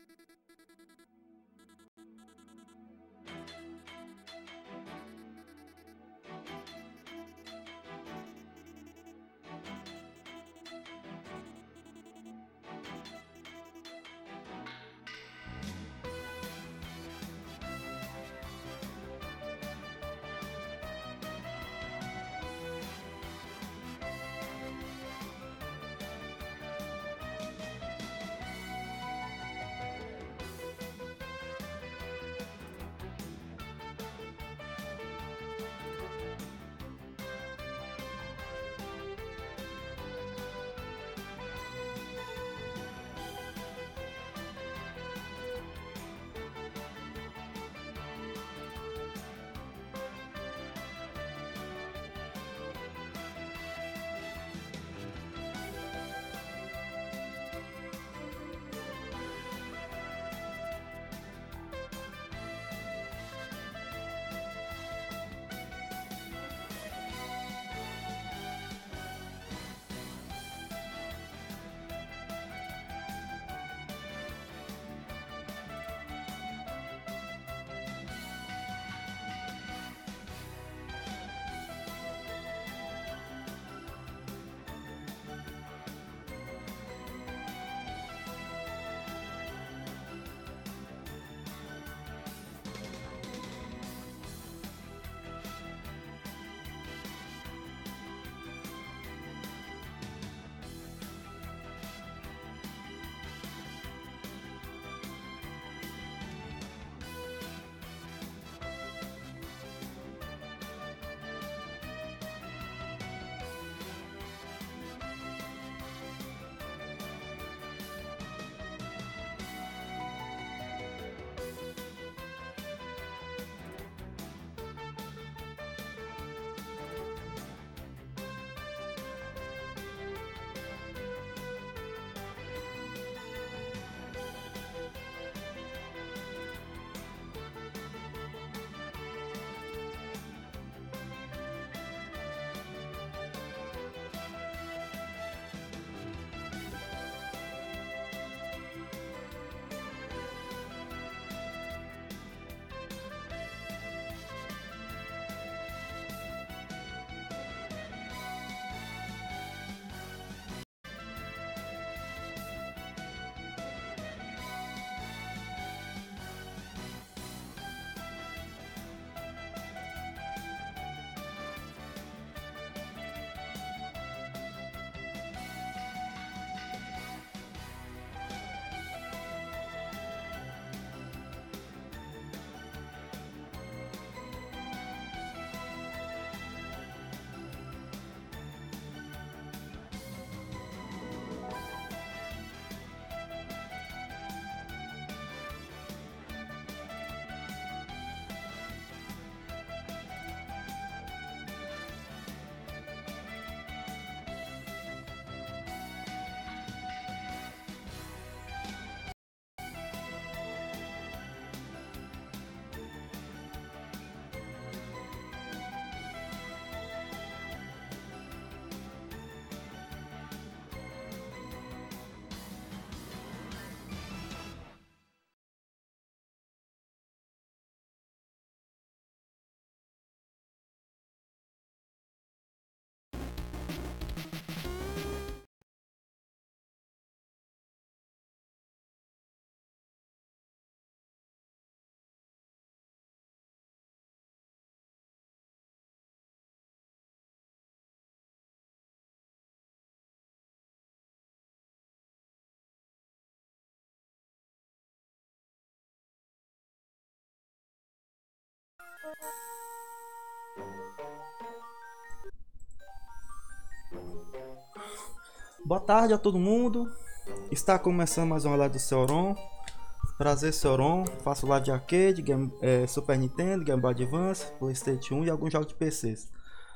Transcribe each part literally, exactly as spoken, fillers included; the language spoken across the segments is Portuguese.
Boa tarde a todo mundo. Está começando mais uma live do Sauron. Prazer, Sauron. Faço live de arcade, game, é, Super Nintendo, Game Boy Advance, PlayStation um e alguns jogos de P Cs.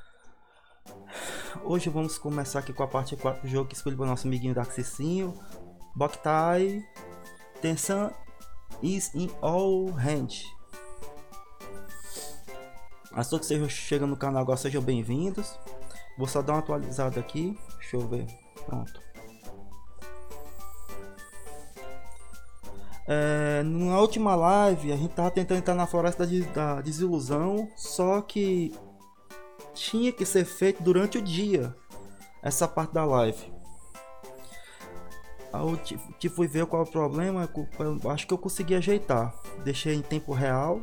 Hoje vamos começar aqui com a parte quatro do jogo que escolhi para o nosso amiguinho Darcicinho. Boktai Tensan is in all hand. A todos que estejam chegando no canal agora, sejam bem-vindos. Vou só dar uma atualizada aqui. Deixa eu ver. Pronto. É, na última live a gente tava tentando entrar na floresta da, da desilusão, só que tinha que ser feito durante o dia essa parte da live. Aí eu te, te fui ver qual é o problema, eu acho que eu consegui ajeitar. Deixei em tempo real.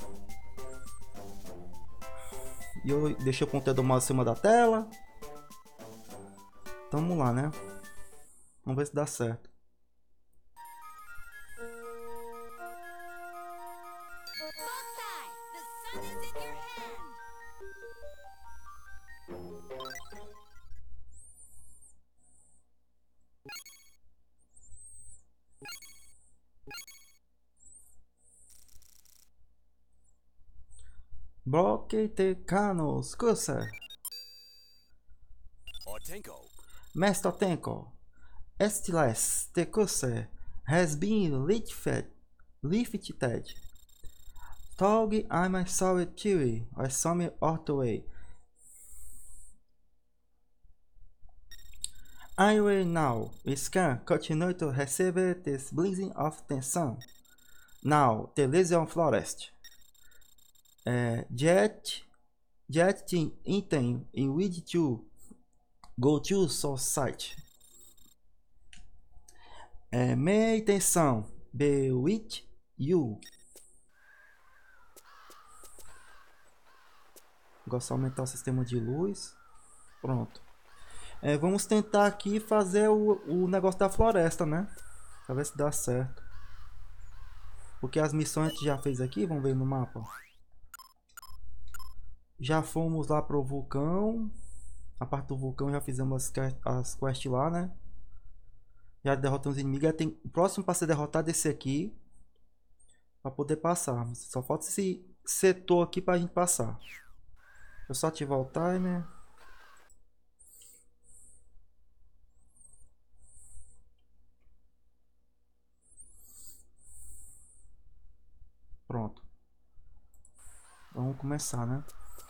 E eu deixei o ponteiro do mouse em cima da tela. Então, vamos lá, né? Vamos ver se dá certo. Bloque de canos, cursor. Master Tenko. Estiles, the cursor has been lifted. Lifted. Tog, I'm a sorry Chewy. I saw me out the way. I will now scan continue to receive this blazing of tension. Now, the Lesion Forest. Uh, jet, jet item in which to go to source site. Uh, may tension be with you. Gosto de aumentar o sistema de luz. Pronto. É, vamos tentar aqui fazer o, o negócio da floresta, né? Pra ver se dá certo. Porque as missões a gente já fez aqui, vamos ver no mapa. Já fomos lá pro vulcão. A parte do vulcão já fizemos as, as quests lá, né? Já derrotamos os inimigos. Tem, o próximo para ser derrotado é esse aqui. Para poder passar. Só falta esse setor aqui pra gente passar. Deixa eu só ativar o timer. Pronto. Vamos começar, né?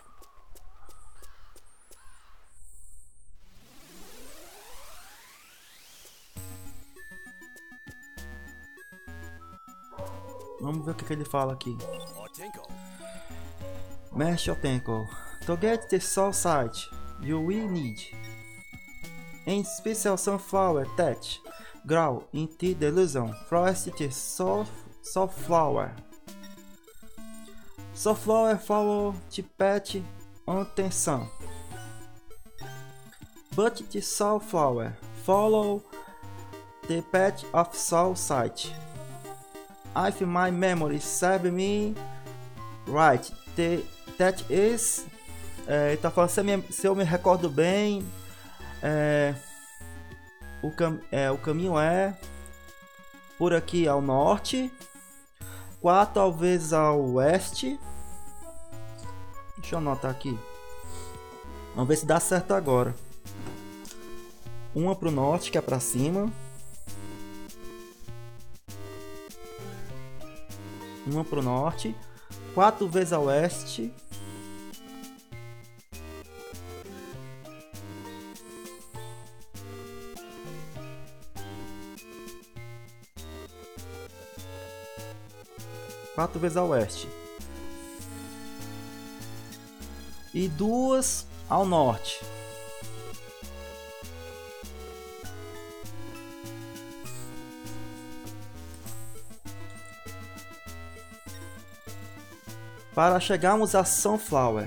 Vamos ver o que, que ele fala aqui. Mestre Otenko. To get the soul site, you will need in special sunflower that grow into the illusion forest the soul, sunflower. Sunflower follow the path on tension. But the sunflower follow the path of soul site. If my memory serves me right, the, that is. É, ele tá falando, se, me, se eu me recordo bem, é, o, cam, é, o caminho é por aqui ao norte, quatro ao vezes ao oeste. Deixa eu anotar aqui. Vamos ver se dá certo agora. Uma pro norte, que é pra cima. Uma pro norte, quatro vezes ao oeste. Quatro vezes ao oeste. E duas ao norte. Para chegarmos a Sunflower.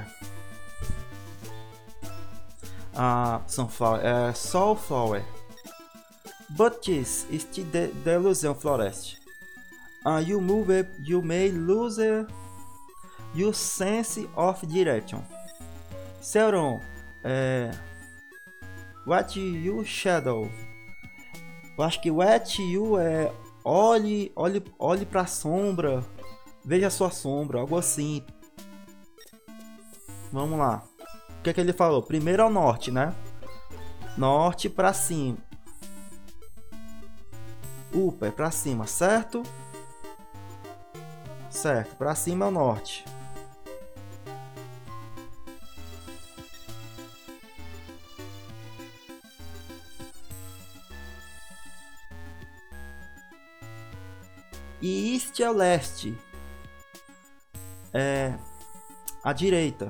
A Sunflower é Soulflower. But this is the Delusion Forest. Uh, you move it, you may lose your sense of direction. Sauron, é, what you shadow. Eu acho que what you é olhe, olhe, olhe para a sombra, veja a sua sombra, algo assim. Vamos lá. O que é que ele falou? Primeiro ao norte, né? Norte para cima. Upa, é para cima, certo? Certo, para cima é o norte. E East é o leste. É a direita.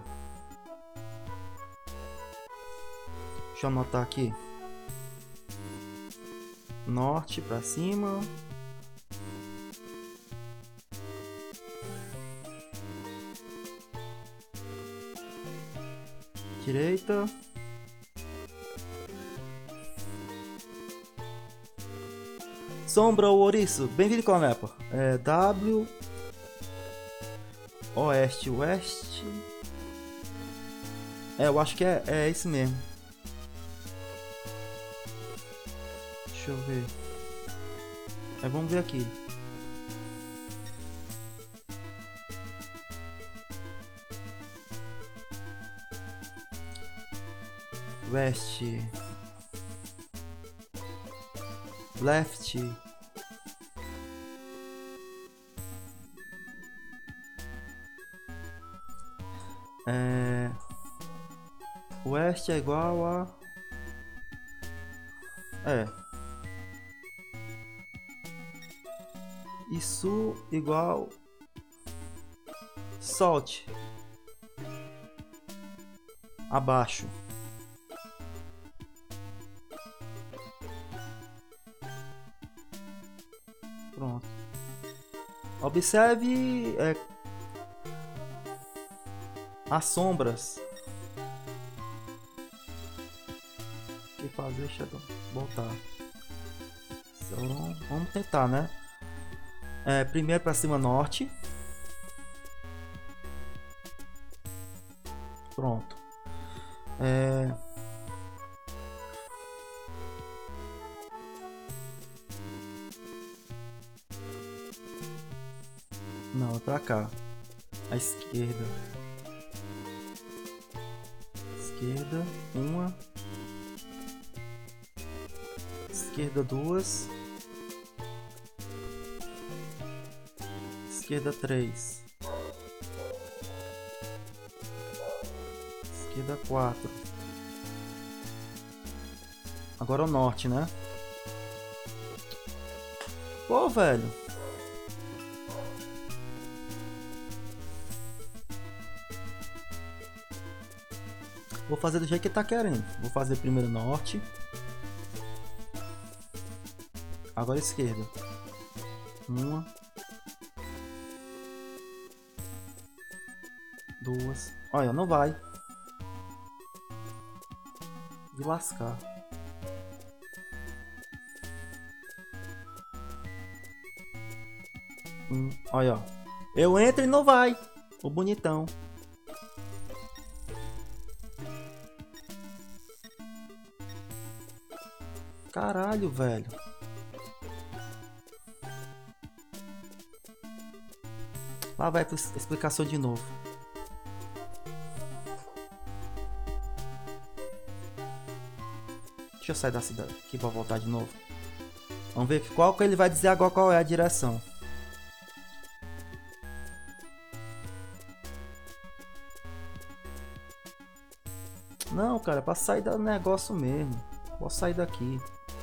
Deixa eu anotar aqui. Norte pra cima. Direita. Sombra ou ouriço? Bem-vindo, Conepa. É W. Oeste, oeste. É, eu acho que é, é esse mesmo. Deixa eu ver. É, vamos ver aqui. West. Left. É... Oeste é igual a... É. E sul igual... South. Abaixo. Pronto. Observe é, as sombras. O que fazer? Deixa eu voltar. Então, vamos tentar, né? É, primeiro para cima norte. Pronto. É... Não, é pra cá. A esquerda. Esquerda, uma. Esquerda, duas. Esquerda, três. Esquerda, quatro. Agora o norte, né? Pô, velho. Vou fazer do jeito que ele tá querendo. Vou fazer primeiro norte. Agora esquerda. Uma. Duas. Olha, não vai. De lascar. Hum, olha, ó. Eu entro e não vai. O bonitão. Caralho, velho. Lá vai pra explicação de novo. Deixa eu sair da cidade aqui pra voltar de novo. Vamos ver qual que ele vai dizer agora, qual é a direção. Não, cara, é pra sair do negócio mesmo. Posso sair daqui.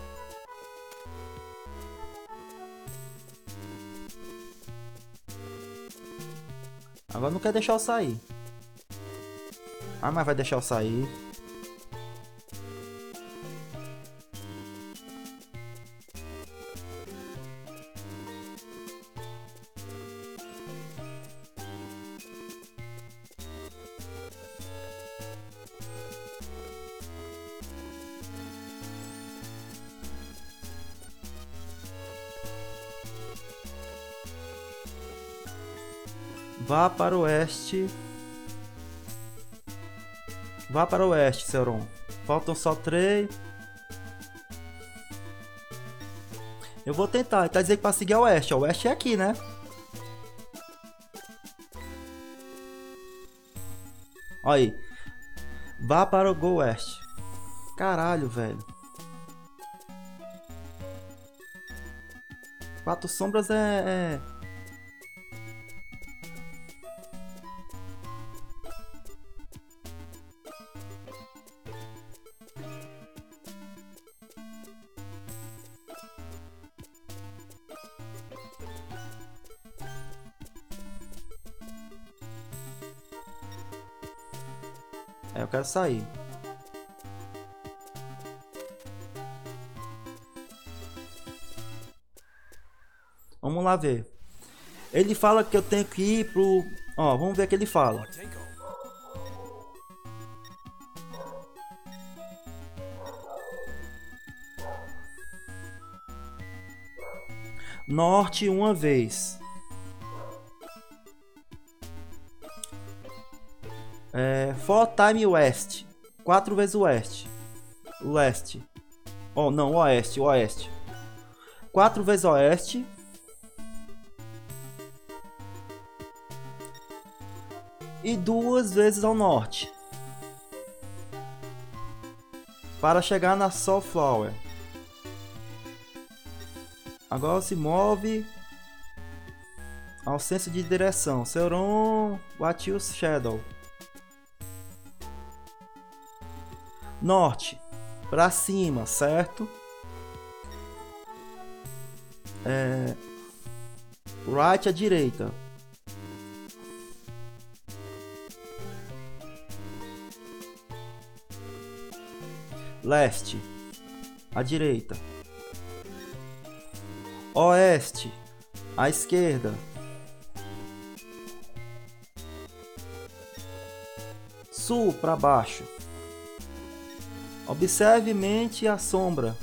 Agora não quer deixar eu sair. Ah, mas vai deixar eu sair. Vá para o oeste. Vá para o oeste, Sauron. Faltam só três. Eu vou tentar. Ele tá dizendo que para seguir o oeste. O oeste é aqui, né? Olha aí. Vá para o Go West. Caralho, velho. Quatro sombras é... é... É, eu quero sair. Vamos lá ver. Ele fala que eu tenho que ir pro... Ó, vamos ver o que ele fala. Norte uma vez. É, four time west. Quatro vezes oeste. Leste. Oh, não, oeste, oeste. Quatro vezes oeste. E duas vezes ao norte. Para chegar na Soulflower. Agora se move ao senso de direção. Sauron, what you shadow. Norte, para cima, certo? É... Right à direita. Leste, à direita. Oeste, à esquerda. Sul, para baixo. Observe mente a sombra.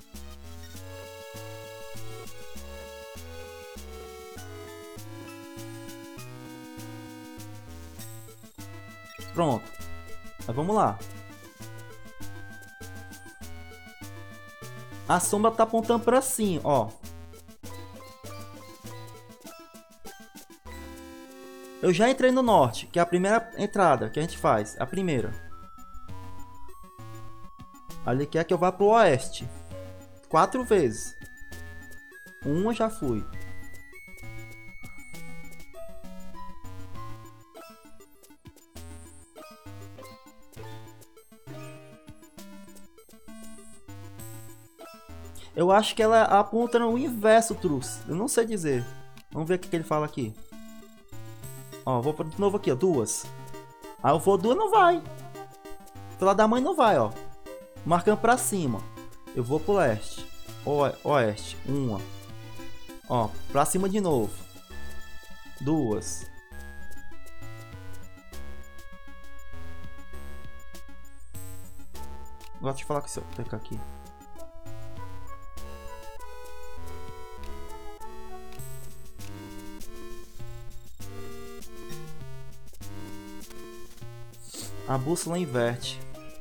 Pronto. Mas vamos lá. A sombra tá apontando para cima, ó. Eu já entrei no norte, que é a primeira entrada que a gente faz, a primeira. Ali quer que eu vá pro oeste. Quatro vezes. Uma já fui. Eu acho que ela aponta no inverso, Trus. Eu não sei dizer. Vamos ver o que, que ele fala aqui. Ó, vou de novo aqui, ó. Duas. Aí eu vou duas, não vai. Pela da mãe não vai, ó. Marcando pra cima. Eu vou pro leste. Oeste. Uma. Ó, pra cima de novo. Duas. Gosto de falar com isso. Vou pegar aqui. A bússola inverte.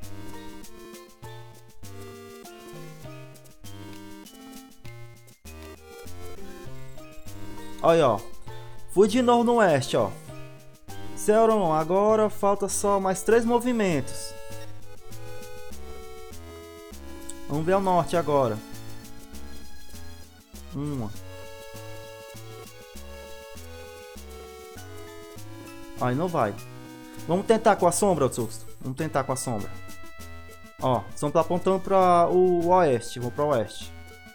Olha, ó. Fui de novo no oeste, ó. Sauron, agora falta só mais três movimentos. Vamos ver o norte agora. Uma. Aí não vai. Vamos tentar com a sombra, Tsusto. Vamos tentar com a sombra. Ó, a sombra tá apontando para o oeste. Vou para o oeste.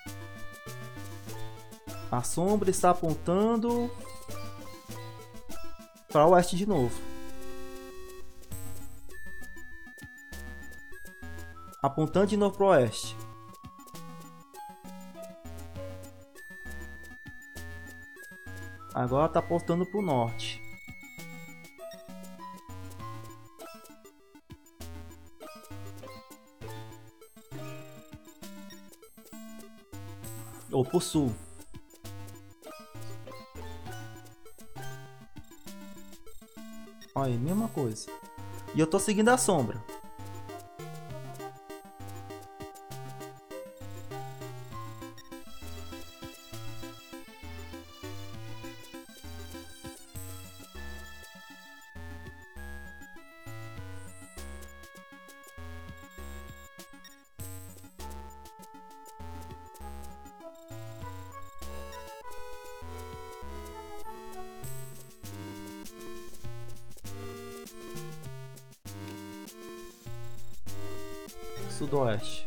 A sombra está apontando para o oeste de novo. Apontando de novo para o oeste. Agora está apontando para o norte. Ou pro sul. Olha, mesma coisa. E eu tô seguindo a sombra. Sudoeste.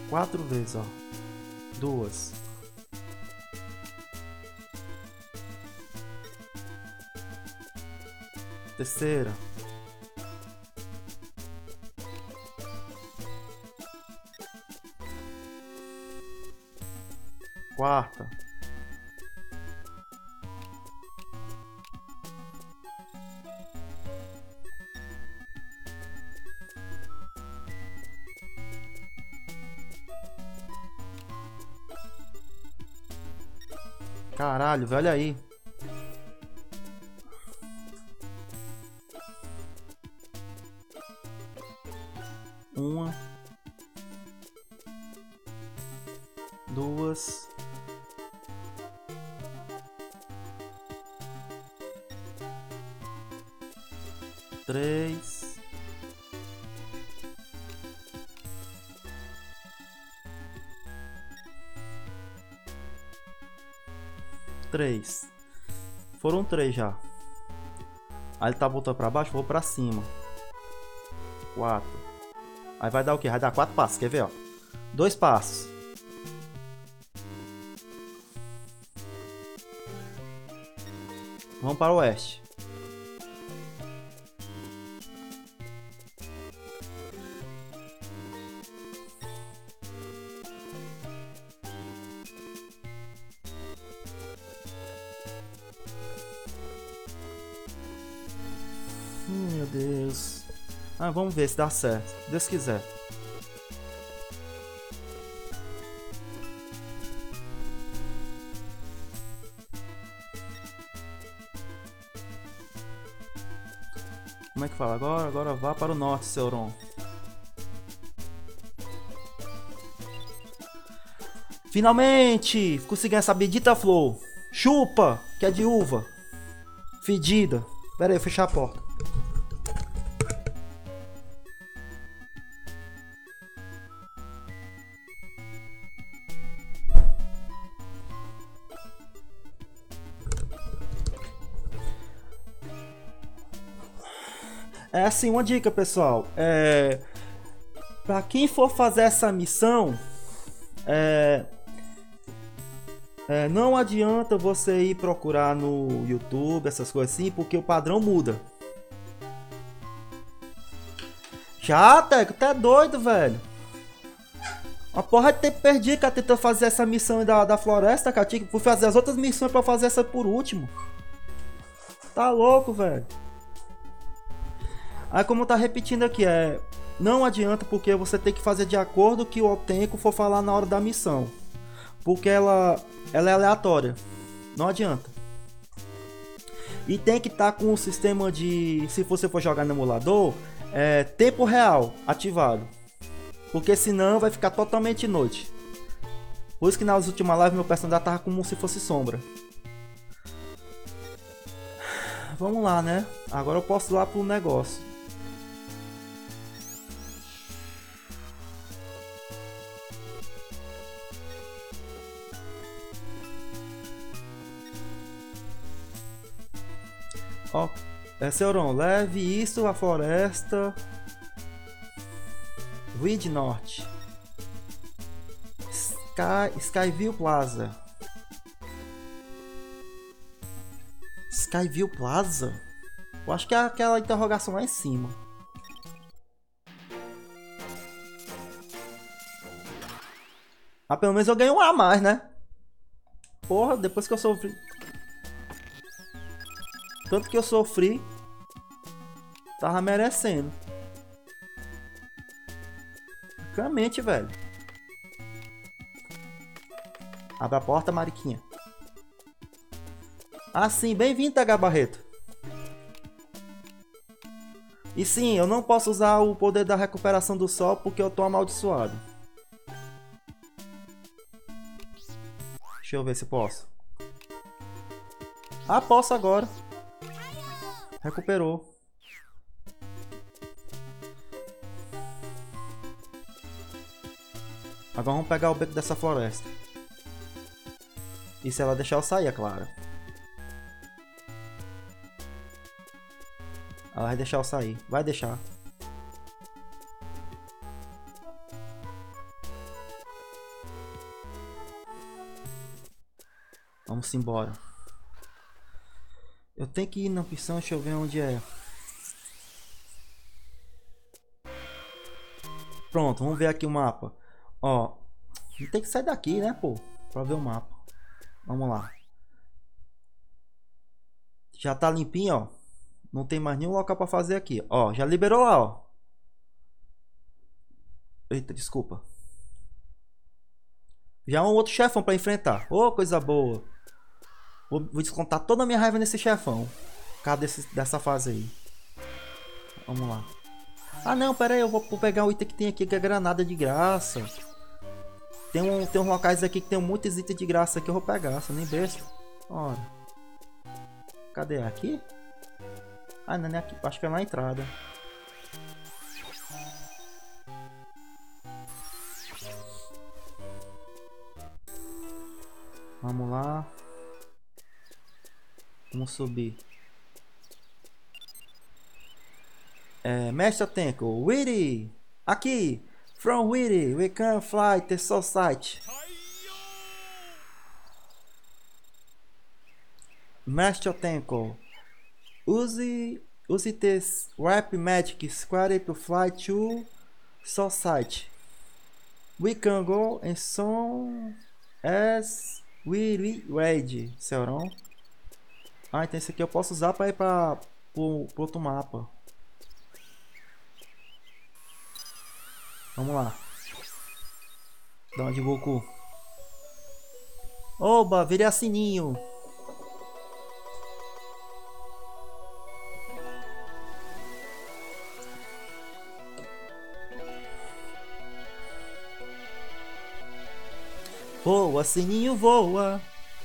Quatro vezes, ó. Duas. Terceira. Quarta. Caralho, velho, olha aí. Uma. Duas. Três. Três. Foram três já. Aí ele tá voltando pra baixo, vou pra cima. Quatro. Aí vai dar o quê? Vai dar quatro passos, quer ver, ó? Dois passos. Vamos para o oeste. Hum, meu Deus. Ah, vamos ver se dá certo. Se Deus quiser. Como é que fala agora? Agora vá para o norte, Sauron. Finalmente! Consegui essa bendita flor. Chupa! Que é de uva. Fedida. Pera aí, vou fechar a porta. É assim, uma dica, pessoal. É... Pra quem for fazer essa missão, é... É, não adianta você ir procurar no YouTube, essas coisas assim, porque o padrão muda. Já, Teco, tá doido, velho. Uma porra de tempo perdido, cara, tentando fazer essa missão da, da floresta, cara. Tinha que fazer as outras missões pra fazer essa por último. Tá louco, velho. Aí como tá repetindo aqui, é... Não adianta porque você tem que fazer de acordo com o que o Otenko for falar na hora da missão. Porque ela, ela é aleatória. Não adianta. E tem que estar tá com o sistema de... Se você for jogar no emulador, é, tempo real ativado. Porque senão vai ficar totalmente noite. Por isso que nas últimas lives meu personagem tava como se fosse sombra. Vamos lá, né? Agora eu posso ir lá pro negócio. Ó, é, Sauron, leve isso à floresta. Wind Norte. Sky, Skyview Plaza. Skyview Plaza? Eu acho que é aquela interrogação lá em cima. Ah, pelo menos eu ganhei um a mais, né? Porra, depois que eu sofri... Tanto que eu sofri, tava merecendo. Francamente, velho. Abre a porta, mariquinha. Ah, sim, bem-vindo, T H Barreto. E sim, eu não posso usar o poder da recuperação do sol porque eu tô amaldiçoado. Deixa eu ver se posso. Ah, posso agora. Recuperou. Agora vamos pegar o beco dessa floresta. E se ela deixar eu sair, é claro. Ela vai deixar eu sair. Vai deixar. Vamos embora. Eu tenho que ir na opção, deixa eu ver onde é. Pronto, vamos ver aqui o mapa. Ó, tem que sair daqui, né, pô? Pra ver o mapa. Vamos lá. Já tá limpinho, ó. Não tem mais nenhum local pra fazer aqui. Ó, já liberou lá, ó. Eita, desculpa. Já é um outro chefão pra enfrentar. Ô, oh, coisa boa. Vou, vou descontar toda a minha raiva nesse chefão. Cadê desse, dessa fase aí? Vamos lá. Ah, não, pera aí. Eu vou, vou pegar o item que tem aqui, que é granada de graça. Tem, um, tem uns locais aqui que tem muitos itens de graça que eu vou pegar. Sou nem besta. Ora. Cadê? Aqui? Ah, não é aqui. Acho que é na entrada. Vamos lá. Vamos subir. É, Mestre Tenko, Witty! Aqui! From Witty, we can fly the society. Master Tenko, use use this rap magic square to fly to society. We can go and soon as we ready, Sauron. Ah, então esse aqui eu posso usar para ir para o outro mapa. Vamos lá. Dá uma de Goku. Oba, virei a sininho. Voa, sininho, voa.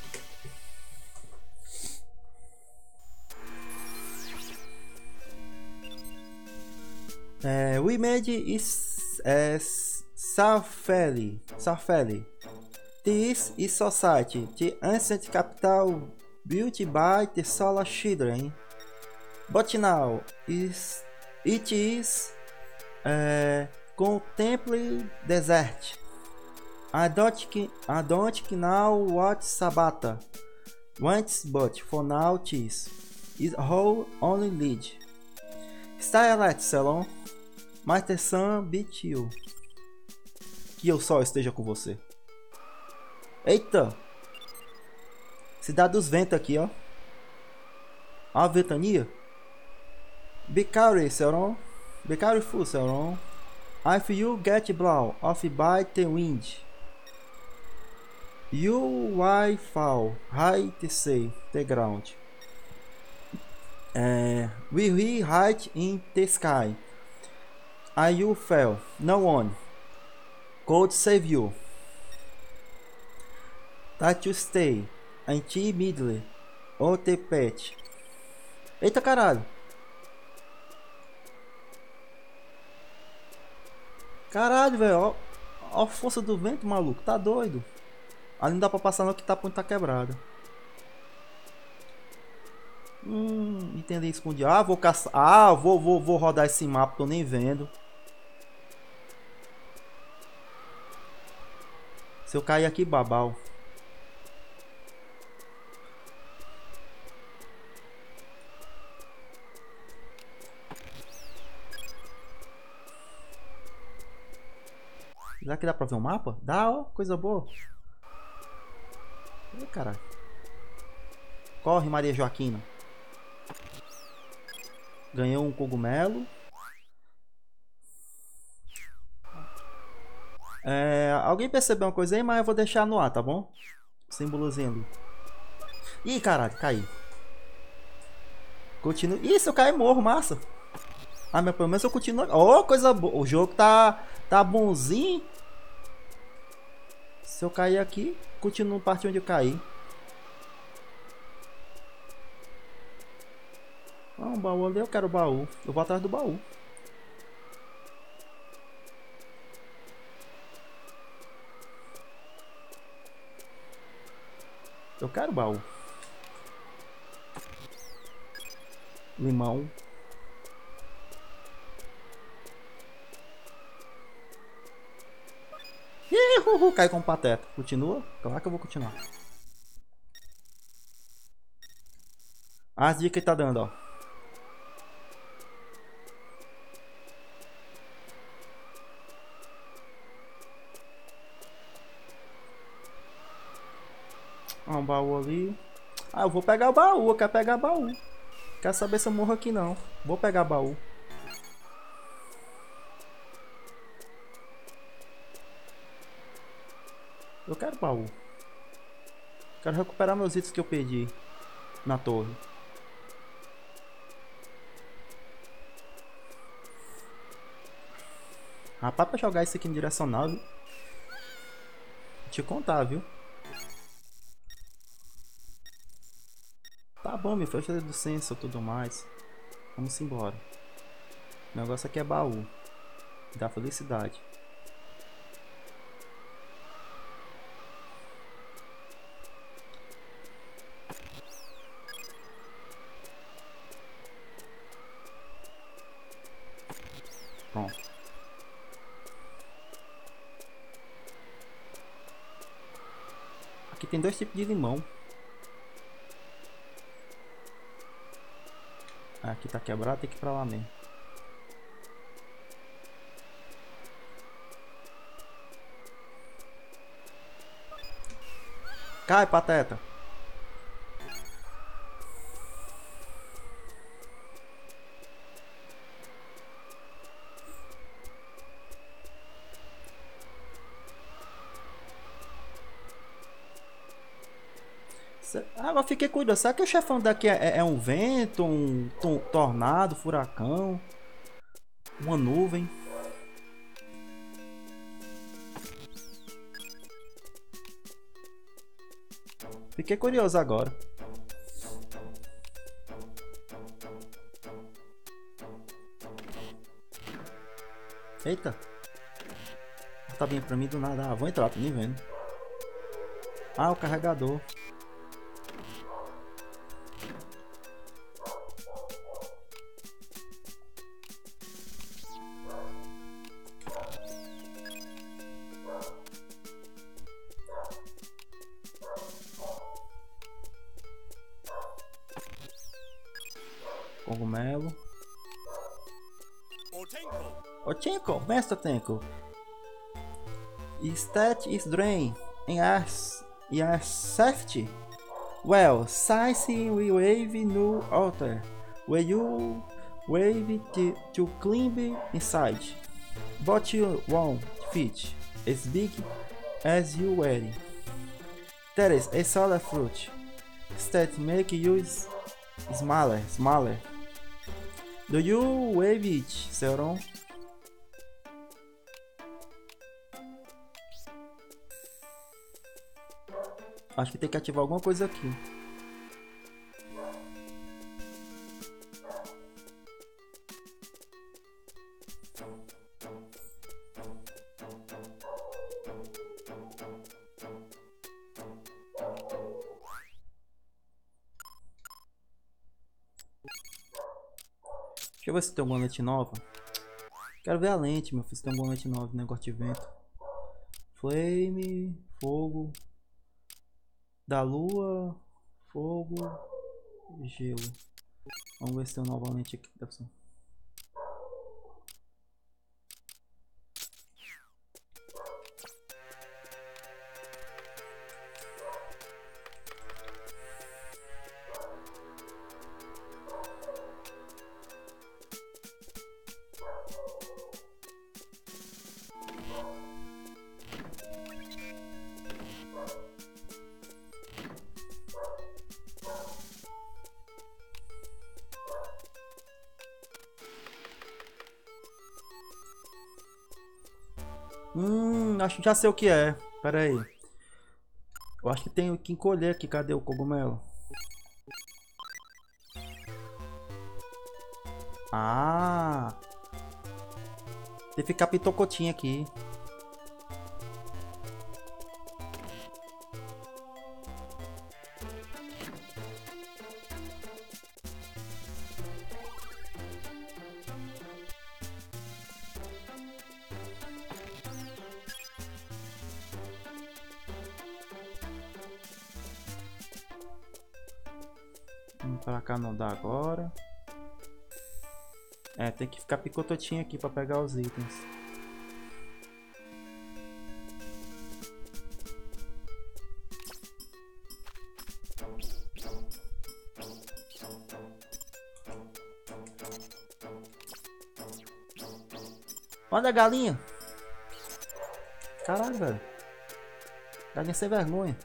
É, we made is é, Sarfeli. Sarfeli. This is society, the ancient capital built by the Solar Children. But now is it is uh, contemporary desert. I don't I don't know what Sabata wants, but for now this is how only lead. Stay alert, Celon. Master Sun beat you. Que o sol esteja com você. Eita! Cidade dos Ventos aqui, ó. A ventania. Be careful, Sauron. Be careful, Sauron. If you get blown off by the wind, you will fall right to say the ground. Uh, we will hide in the sky. And you fell. No one could save you. That you stay until middle of the patch. Eita caralho. Caralho, velho. Ó, ó a força do vento, maluco. Tá doido. Ali não dá pra passar não, que tá, tá quebrado. Hum, entendi, escondi. Ah, vou caçar. Ah, vou, vou, vou rodar esse mapa, tô nem vendo. Se eu cair aqui, babau. Será que dá pra ver o mapa? Dá, ó, coisa boa. Ih, caralho. Corre, Maria Joaquina. Ganhou um cogumelo. É, alguém percebeu uma coisa aí, mas eu vou deixar no ar, tá bom? Símbolozinho ali. Ih, caralho, caí. Continua. Ih, se eu cair, morro, massa. Ah, mas pelo menos eu continuo. Oh, coisa boa. O jogo tá, tá bonzinho. Se eu cair aqui, continuo parte onde eu caí. Ah, um baú ali, eu quero o baú. Eu vou atrás do baú. Eu quero o baú. Limão. Ih, uh, uh, cai com pateta. Continua? Claro que eu vou continuar. As dicas que ele tá dando, ó. Ó, um baú ali. Ah, eu vou pegar o baú. Eu quero pegar o baú. Quero saber se eu morro aqui não. Vou pegar o baú. Eu quero baú. Quero recuperar meus itens que eu perdi na torre. Rapaz, pra jogar isso aqui em direcional, viu? Vou te contar, viu? Tá bom, meu filho, do senso e tudo mais. Vamos embora. O negócio aqui é baú. Da felicidade. Pronto. Aqui tem dois tipos de limão. Aqui tá quebrado, tem que ir pra lá mesmo. Cai, pateta. Agora fiquei curioso. Será que o chefão daqui é, é um vento, um to tornado, furacão, uma nuvem? Fiquei curioso agora. Eita. Tá bem pra mim do nada. Ah, vou entrar, tô nem vendo. Ah, o carregador. Cogumelo. O Tenko, Mestre Tenko. Stat is drain and as and safety. Well, science we wave no altar. When you wave to, to climb inside. But you won't fit as big as you were. That is a solid fruit. Stat make you smaller, smaller. Do you wave it, Sauron? Acho que tem que ativar alguma coisa aqui. Deixa eu ver se tem alguma lente nova. Quero ver a lente, meu filho, se tem alguma lente nova, negócio de vento. Flame, fogo. Da lua, fogo, gelo. Vamos ver se tem novamente aqui. Deve ser. Hum, acho que já sei o que é. Pera aí. Eu acho que tenho que encolher aqui. Cadê o cogumelo? Ah! Tem que ficar pitocotinho aqui. Hum, pra cá não dá agora. É, tem que ficar picototinho aqui pra pegar os itens. Olha a galinha. Caralho, velho. Galinha sem vergonha.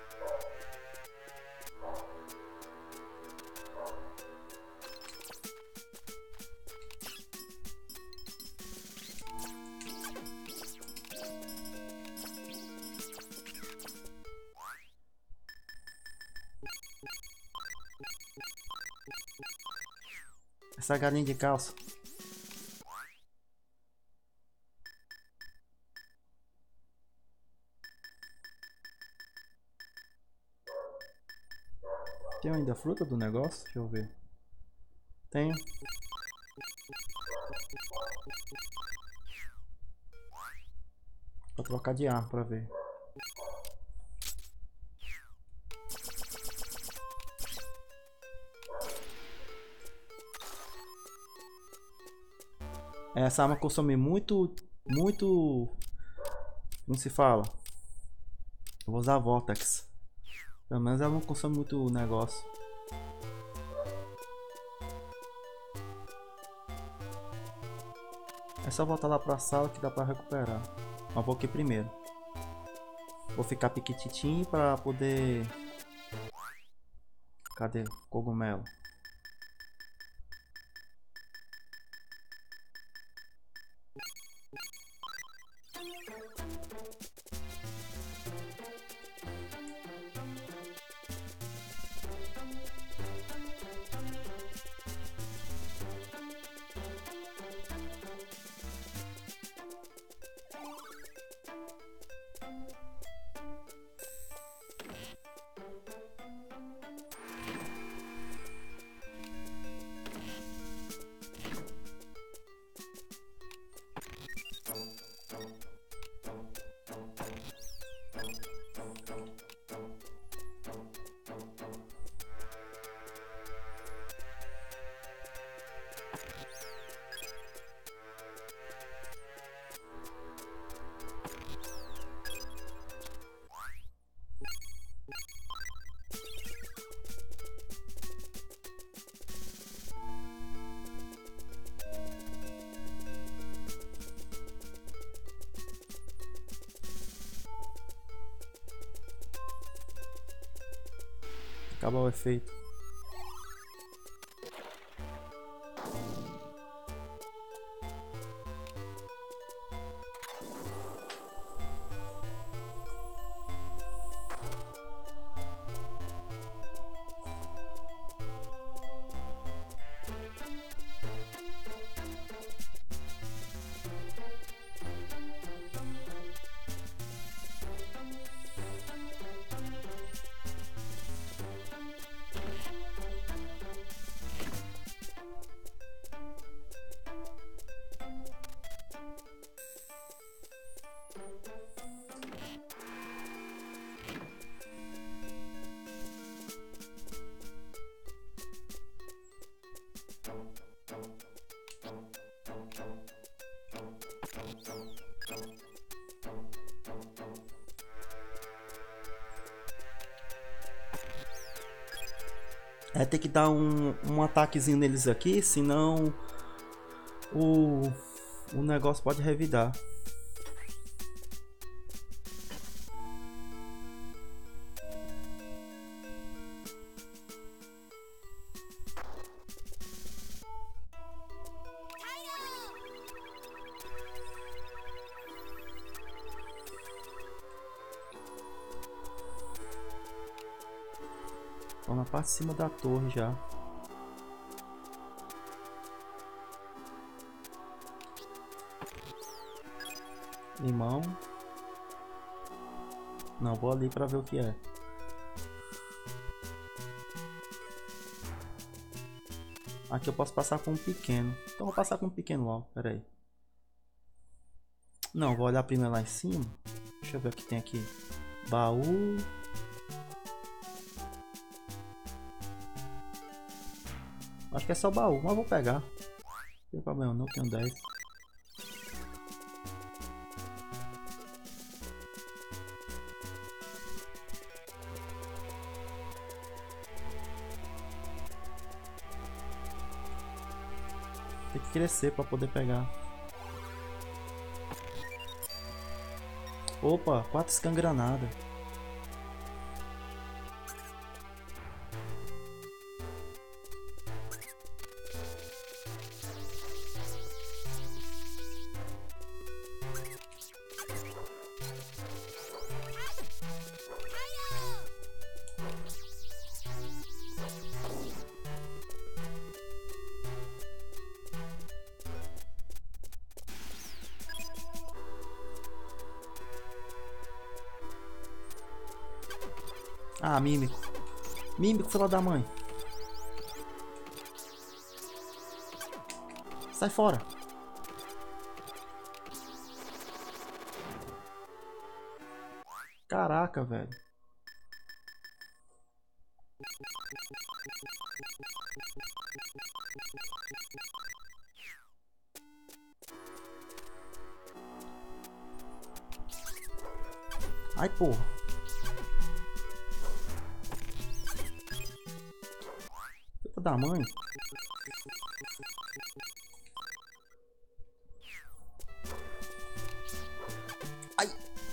Essa galinha de calça. Tem ainda a fruta do negócio? Deixa eu ver. Tenho. Vou trocar de arma pra ver. Essa arma consome muito, muito, como se fala? Eu vou usar a Vortex. Pelo menos ela não consome muito negócio. É só voltar lá pra sala que dá pra recuperar. Mas vou aqui primeiro. Vou ficar piquititinho pra poder... Cadê? Cogumelo. Acabar o efeito. É ter que dar um, um ataquezinho neles aqui, senão o, o negócio pode revidar. Estão na parte de cima da torre já. Limão. Não, vou ali para ver o que é. Aqui eu posso passar com um pequeno. Então vou passar com um pequeno logo, pera aí. Não, vou olhar primeiro lá em cima. Deixa eu ver o que tem aqui. Baú. Acho que é só baú, mas vou pegar. Não tem problema não, tenho dez. Tem que crescer para poder pegar. Opa, quatro scan granada. Ah, mímico. Mímico, filho da mãe. Sai fora. Caraca, velho. Ai, porra. Filho da mãe. Ai.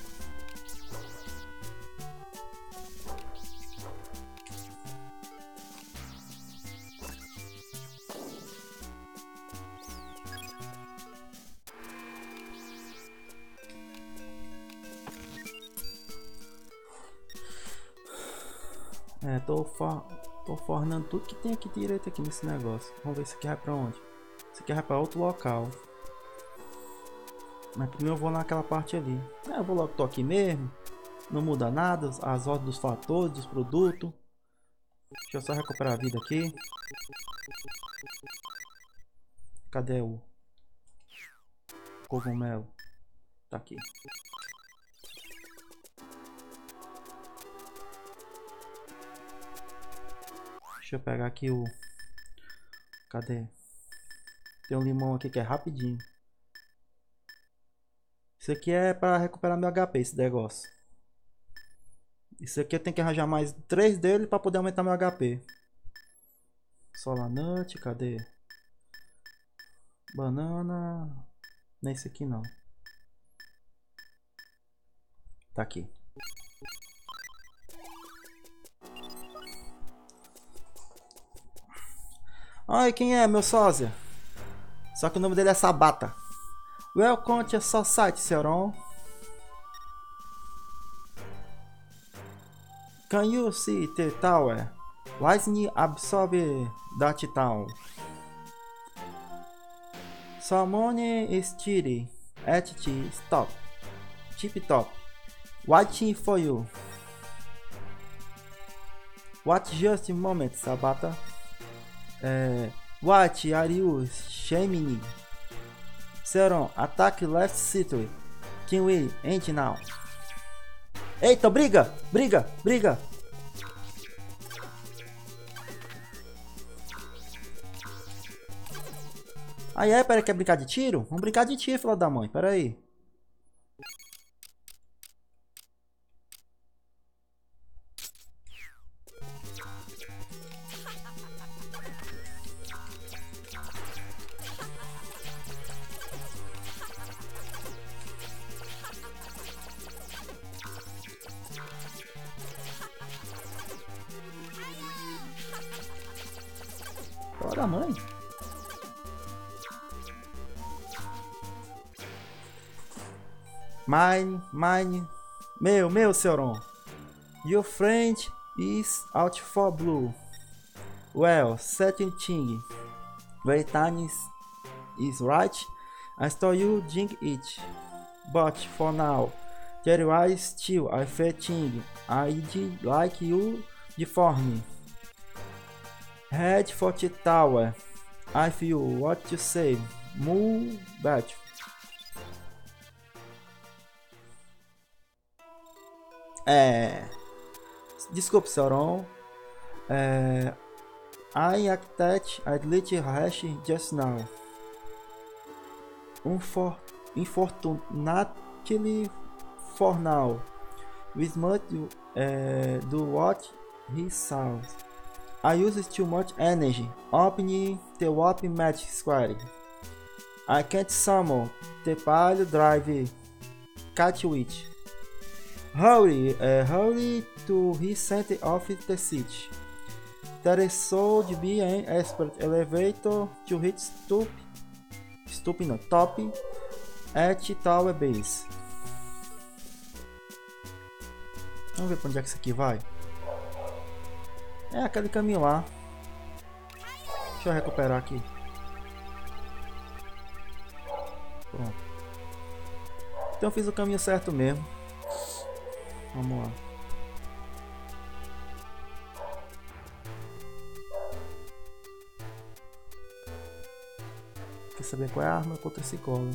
É, tô, for... tô fornando tudo que tem aqui direito aqui nesse negócio. Vamos ver se aqui vai pra onde. Isso aqui vai pra outro local. Mas primeiro eu vou naquela parte ali. É, eu vou logo, tô aqui mesmo. Não muda nada, as ordens dos fatores, dos produtos. Deixa eu só recuperar a vida aqui. Cadê o cogumelo? Tá aqui. Deixa eu pegar aqui o... Cadê? Tem um limão aqui que é rapidinho. Isso aqui é para recuperar meu H P, esse negócio. Isso aqui eu tenho que arranjar mais três dele para poder aumentar meu H P. Solanante, cadê? Banana. Não é esse aqui não. Tá aqui. Ai, quem é meu sósia? Só que o nome dele é Sabata. Welcome to society, Seron. Can you see the tower? Lightning absorb that town. Someone is cheating at the stop. Tip top. Waiting for you. What just a moment, Sabata? Uh, what are you shaming? Seron, attack left city. Can we end now? Eita, briga! Briga! Briga! Aí é, peraí, quer brincar de tiro? Vamos brincar de tiro, filho da mãe, peraí. Filho da mãe. Mine, mine. Meu, meu, Seron. Your friend is out for blue. Well, setting thing. Very tiny is right. I saw you drink it. But for now, there was still a fair thing. I'd like you deform. Head for the tower. I feel what you say. Move back. É... Desculpe, Sauron. É... I acted a glitch hash just now. Unfor Unfortunately for now, we must uh, do what he saw. I used too much energy. Opening the Warp Magic Square. I can't summon the Pile Drive Cat Witch. Hurry, uh, hurry to his center of the city. There should be an expert elevator to hit stup, stup no top at Tower Base. Vamos ver pra onde é que isso aqui vai. É aquele caminho lá. Deixa eu recuperar aqui. Pronto. Então eu fiz o caminho certo mesmo. Vamos lá. Quer saber qual é a arma contra esse golem?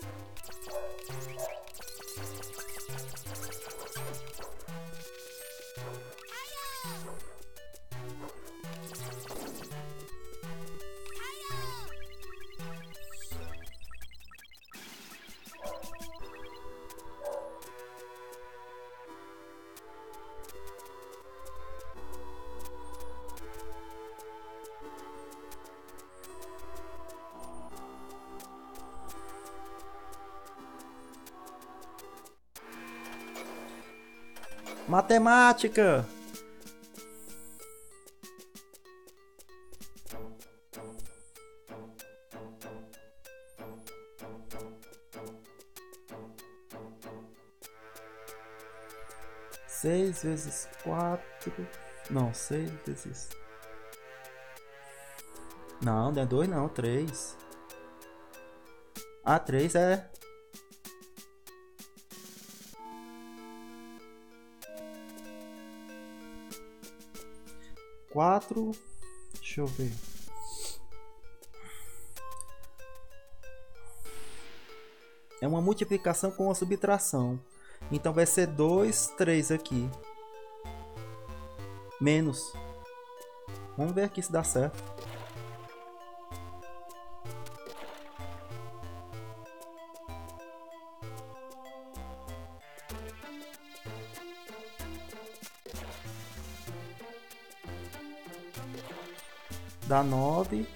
Matemática! Seis vezes quatro. Não, seis vezes. Não, não é dois não, três. Ah, três é. Quatro. Deixa eu ver. É uma multiplicação com uma subtração. Então vai ser dois, três aqui. Menos. Vamos ver aqui se dá certo. Dá nove.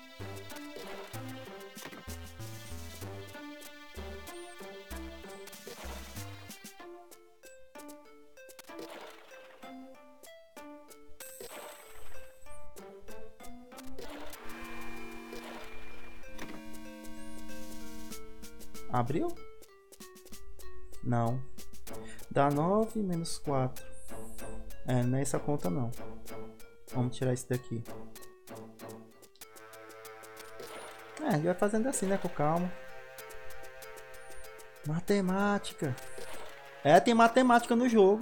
Abriu? Não. Dá nove menos quatro. É, não é essa conta não. Vamos tirar isso daqui. É, a gente vai fazendo assim, né? Com calma. Matemática. É, tem matemática no jogo.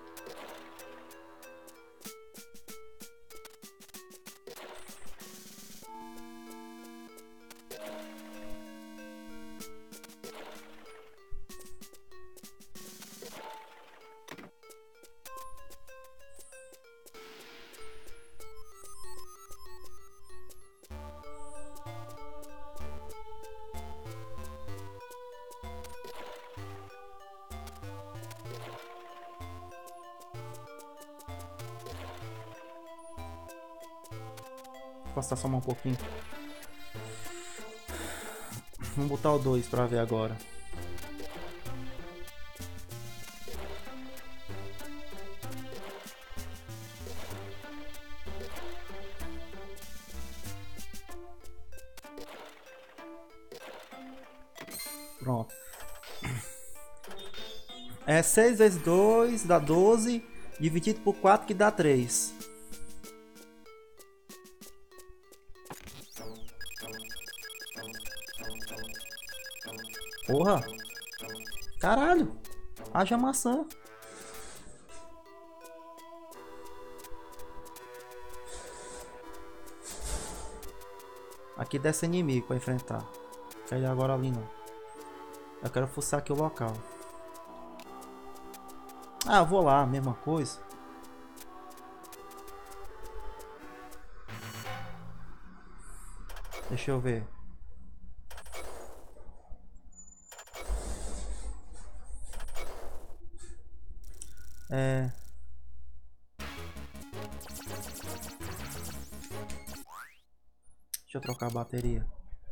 Posso somar um pouquinho. Vamos botar o dois para ver agora. Pronto. É seis vezes dois dá doze, dividido por quatro que dá três. Porra! Caralho! Haja maçã! Aqui desce inimigo pra enfrentar. Quer ir agora ali não. Eu quero fuçar aqui o local. Ah, eu vou lá, mesma coisa. Deixa eu ver. É... Deixa eu trocar a bateria.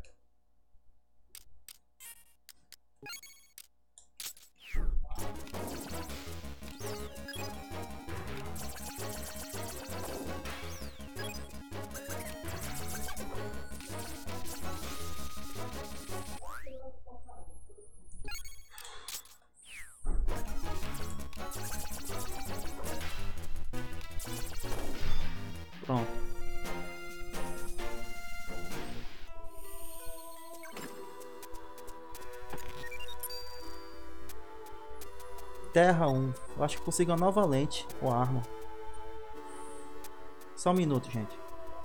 Pronto. Terra um. Eu acho que consigo uma nova lente ou arma. Só um minuto, gente.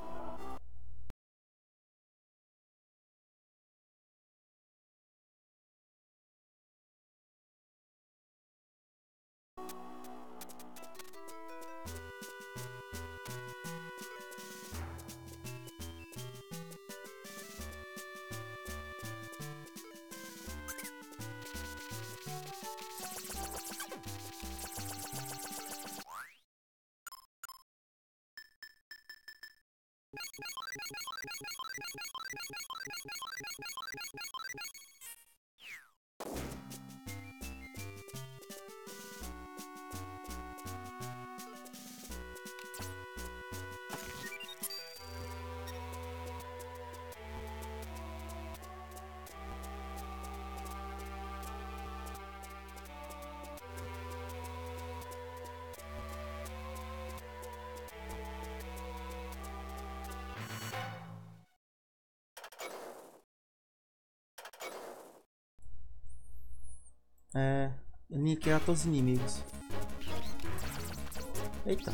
É... Aniquilar todos os inimigos. Eita.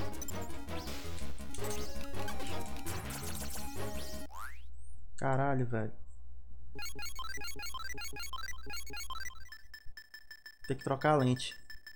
Caralho, velho. Tem que trocar a lente.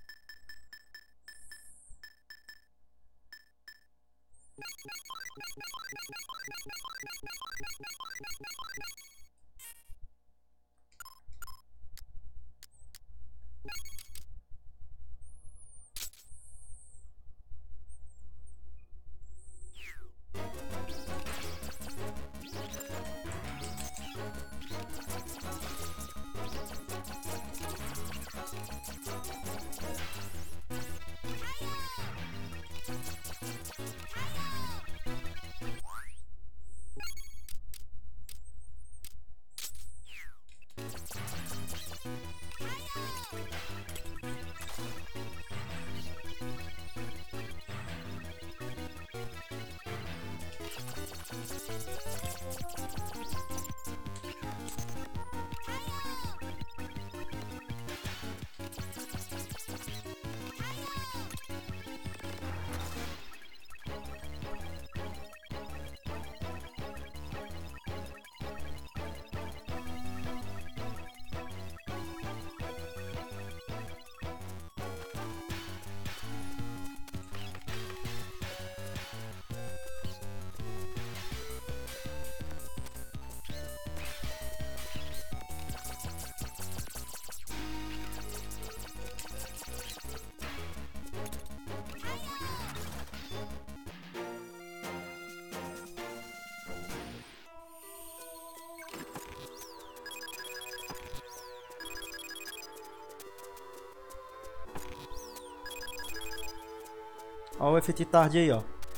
Olha o efeito tarde aí, ó.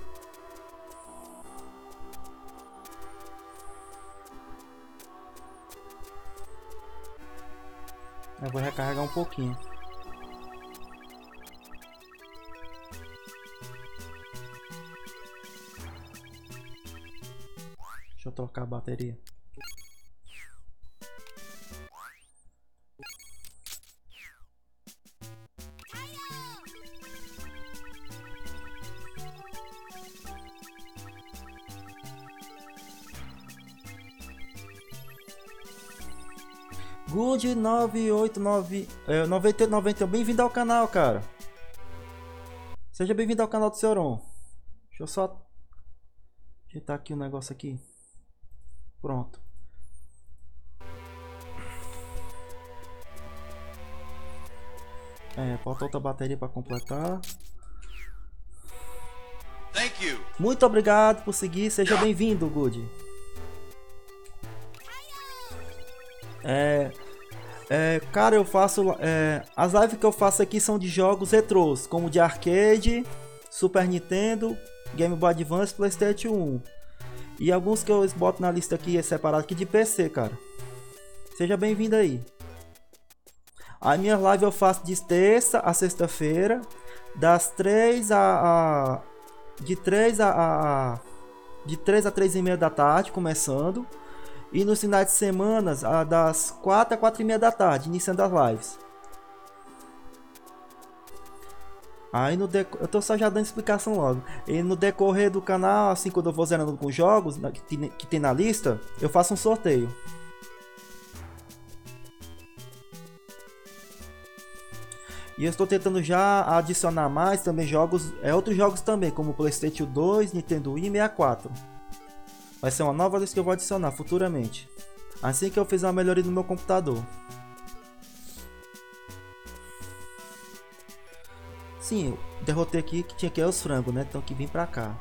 Eu vou recarregar um pouquinho. Deixa eu trocar a bateria. Good nove oito nove é, noventa e noventa, bem-vindo ao canal, cara. Seja bem-vindo ao canal do Seuron. Deixa eu só ajeitar aqui o um negócio aqui. Pronto. É, falta outra bateria para completar. Thank you. Muito obrigado por seguir, seja bem-vindo, Good. É, é, cara, eu faço... É, as lives que eu faço aqui são de jogos retrôs, como de arcade, Super Nintendo, Game Boy Advance, PlayStation um. E alguns que eu boto na lista aqui, é separado aqui de P C, cara. Seja bem-vindo aí. A minha live eu faço de terça a sexta-feira, das três a, a de três a, a de três a três e meia da tarde, começando, e nos finais de semana, a, das quatro a quatro e meia da tarde, iniciando as lives. Aí no deco... eu tô só já dando explicação logo. E no decorrer do canal, assim, quando eu vou zerando com jogos que, que tem na lista, eu faço um sorteio. E eu estou tentando já adicionar mais também jogos, é outros jogos também, como PlayStation dois, Nintendo Wii e sessenta e quatro. Vai ser uma nova lista que eu vou adicionar futuramente, assim que eu fizer uma melhoria no meu computador. Sim, eu derrotei aqui que tinha que ir os frangos, né? Então que vim pra cá.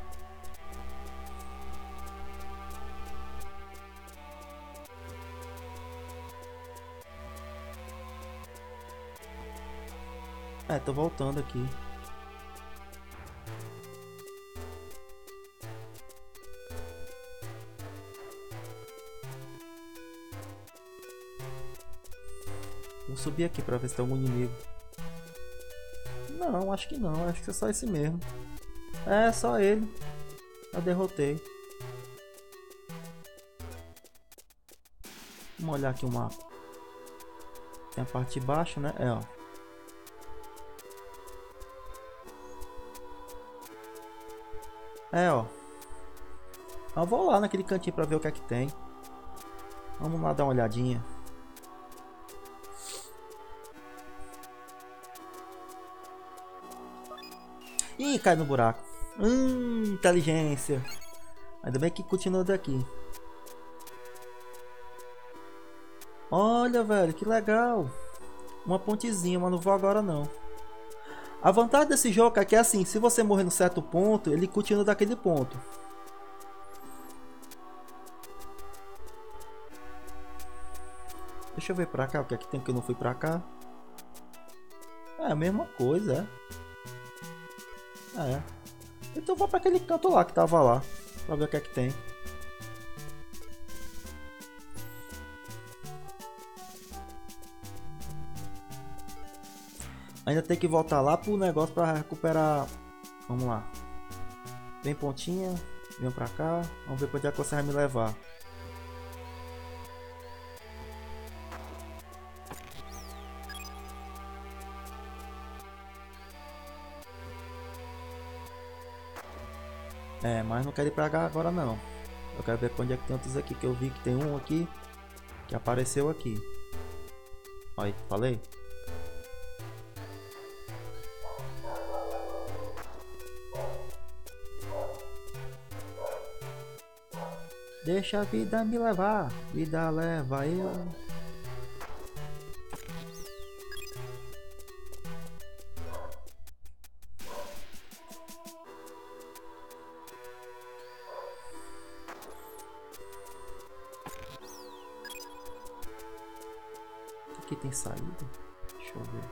É, tô voltando aqui. Vou subir aqui pra ver se tem algum inimigo. Não, acho que não. Acho que é só esse mesmo. É, só ele. Eu derrotei. Vamos olhar aqui o mapa. Tem a parte de baixo, né? É, ó. É, ó. Eu vou lá naquele cantinho pra ver o que é que tem. Vamos lá dar uma olhadinha. Ih, cai no buraco. Hum, inteligência. Ainda bem que continua daqui. Olha, velho, que legal. Uma pontezinha, mas não vou agora não. A vantagem desse jogo é que é assim, se você morrer no certo ponto, ele continua daquele ponto. Deixa eu ver pra cá, o que é que tem que eu não fui pra cá. É a mesma coisa, é. É. Então eu vou pra aquele canto lá que tava lá, pra ver o que é que tem. Ainda tem que voltar lá pro negócio pra recuperar. Vamos lá. Vem pontinha. Vem pra cá. Vamos ver pra onde é que você vai me levar. É, mas não quero ir pra cá agora não. Eu quero ver pra onde é que tem outros aqui. Que eu vi que tem um aqui que apareceu aqui. Olha, falei. Deixa a vida me levar, vida leva eu. Aqui tem saída? Deixa eu ver.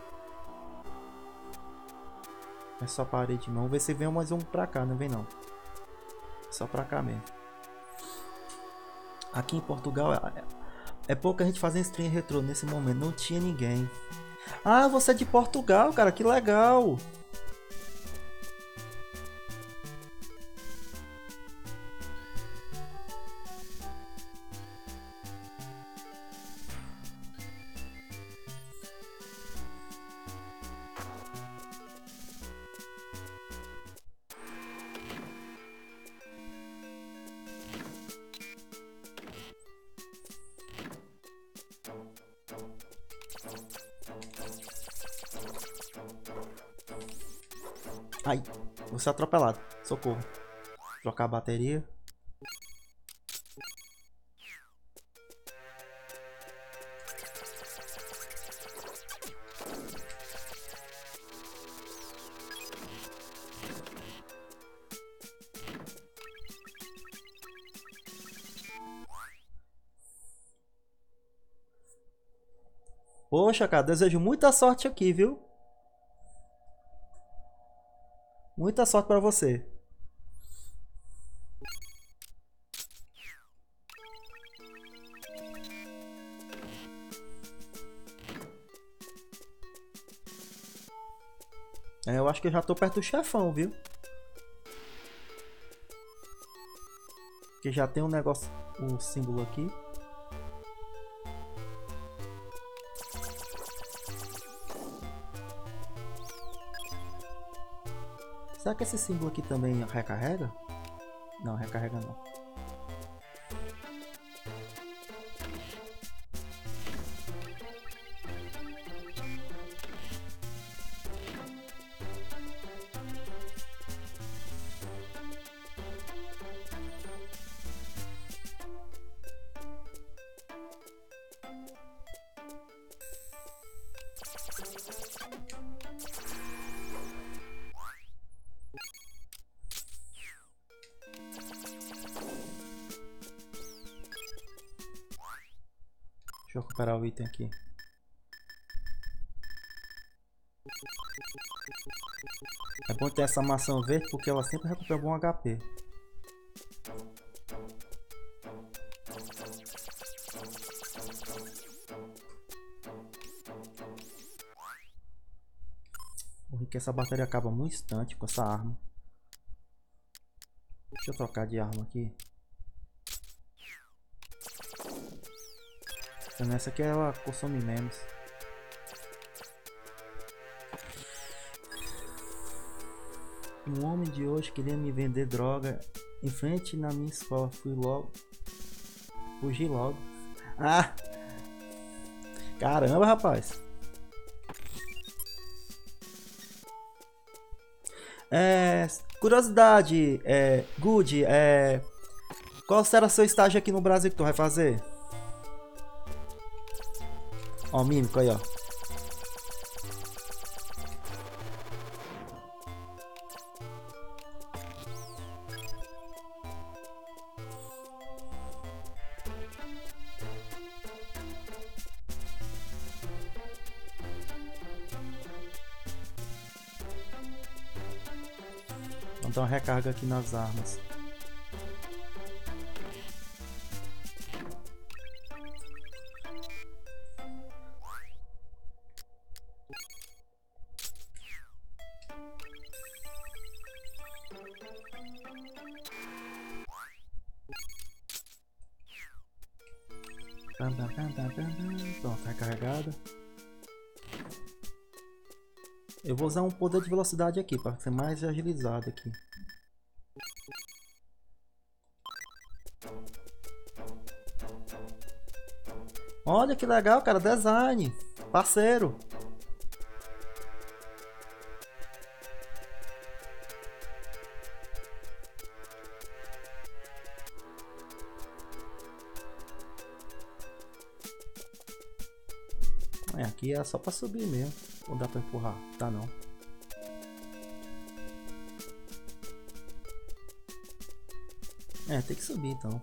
É só parede não. Vamos ver se vem mais um pra cá, não vem não. Só pra cá mesmo. Aqui em Portugal é, é pouca gente fazendo stream retrô nesse momento, não tinha ninguém. Ah, você é de Portugal, cara, que legal. Ai, vou ser atropelado. Socorro. Trocar a bateria. Poxa, cara, desejo muita sorte aqui, viu? Muita sorte pra você. É, eu acho que eu já tô perto do chefão, viu? Que já tem um negócio, um símbolo aqui. Será que esse símbolo aqui também recarrega? Não, recarrega não. Deixa eu recuperar o item aqui. É bom ter essa maçã verde porque ela sempre recupera bom H P. Porque essa bateria acaba muito instante com essa arma. Deixa eu trocar de arma aqui. Essa aqui ela consome menos. Um homem de hoje queria me vender droga em frente na minha escola. Fui logo. Fugi logo. Ah! Caramba, rapaz. É, curiosidade, é, Good, é, qual será seu estágio aqui no Brasil que tu vai fazer? Ó, mímico aí, ó. Vamos dar uma recarga aqui nas armas. Pronto, recarregada. Eu vou usar um poder de velocidade aqui para ser mais agilizado aqui. Olha que legal, cara, design, parceiro. É, aqui é só para subir mesmo. Ou dá para empurrar? Tá não. É, tem que subir então.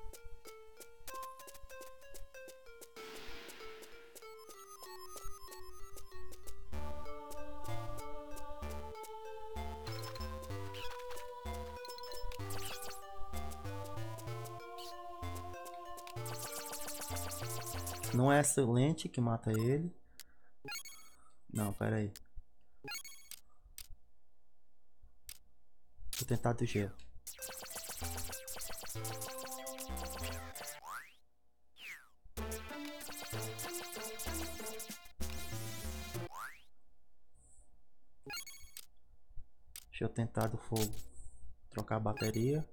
Não é essa lente que mata ele. Não, pera aí. Vou tentar do gelo. Deixa eu tentar do fogo. Trocar a bateria.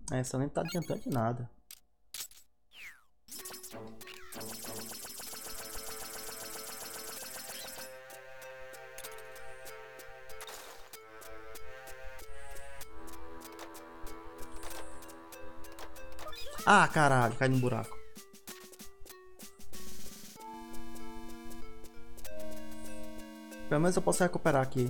Essa nem tá adiantando de nada. Ah, caralho, cai no buraco. Pelo menos eu posso recuperar aqui.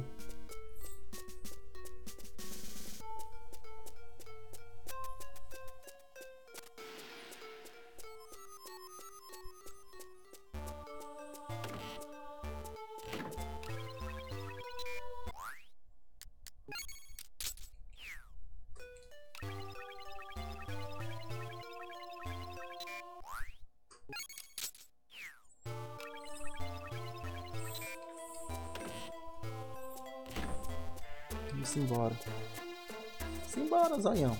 Vamos embora. Simbora, zoião.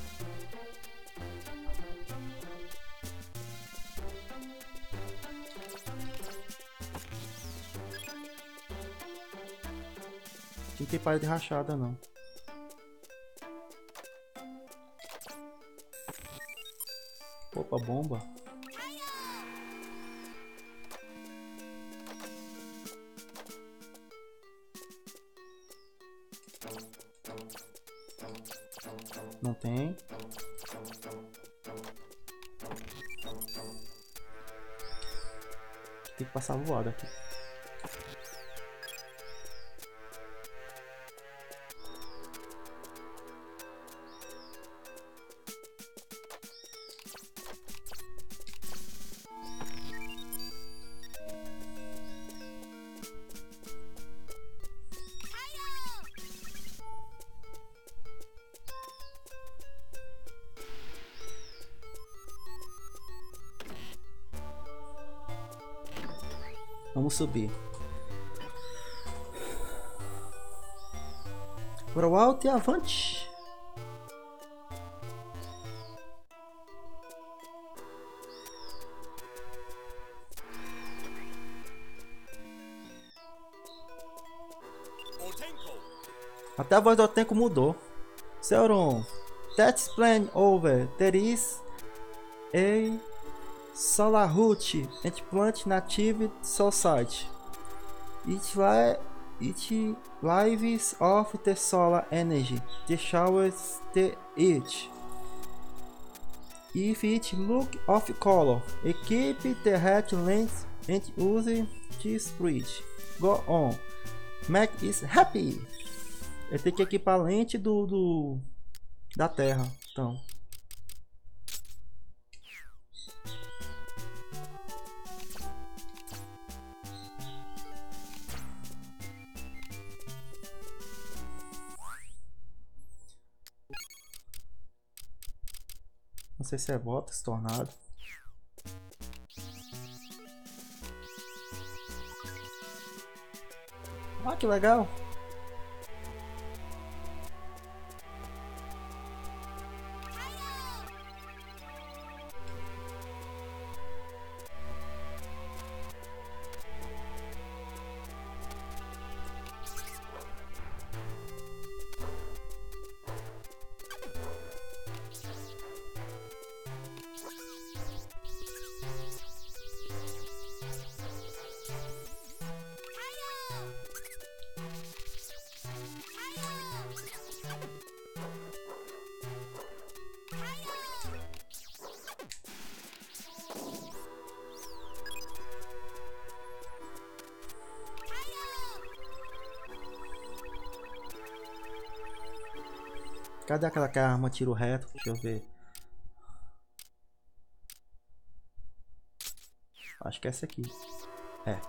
Não tem parede rachada não. Opa, bomba. Não tem. Tem que passar voada aqui. Vamos subir. Para o alto e avante. Até a voz do Otenko mudou. Sauron, that's plan over. There is a Solarhut and Plant Native Society. It, li it lives off the solar energy. The showers the it. If it look off color, equip the hat lens and use this bridge. Go on. Mac is happy. Eu tenho que equipar a lente do, do da Terra. Então. Não sei se é Vortex, Tornado. Ah, que legal! Cadê aquela que a arma tiro reto? Deixa eu ver. Acho que é essa aqui. É.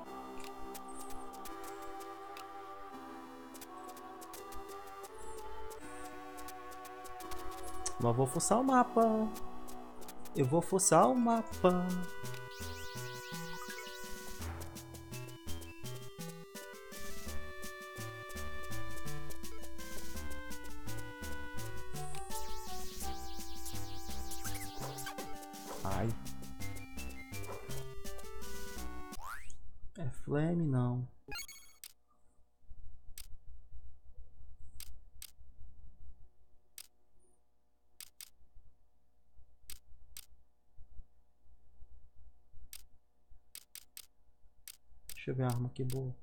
Mas vou fuçar o mapa. Eu vou fuçar o mapa. Ai. É flame não. Deixa eu ver a arma aqui boa.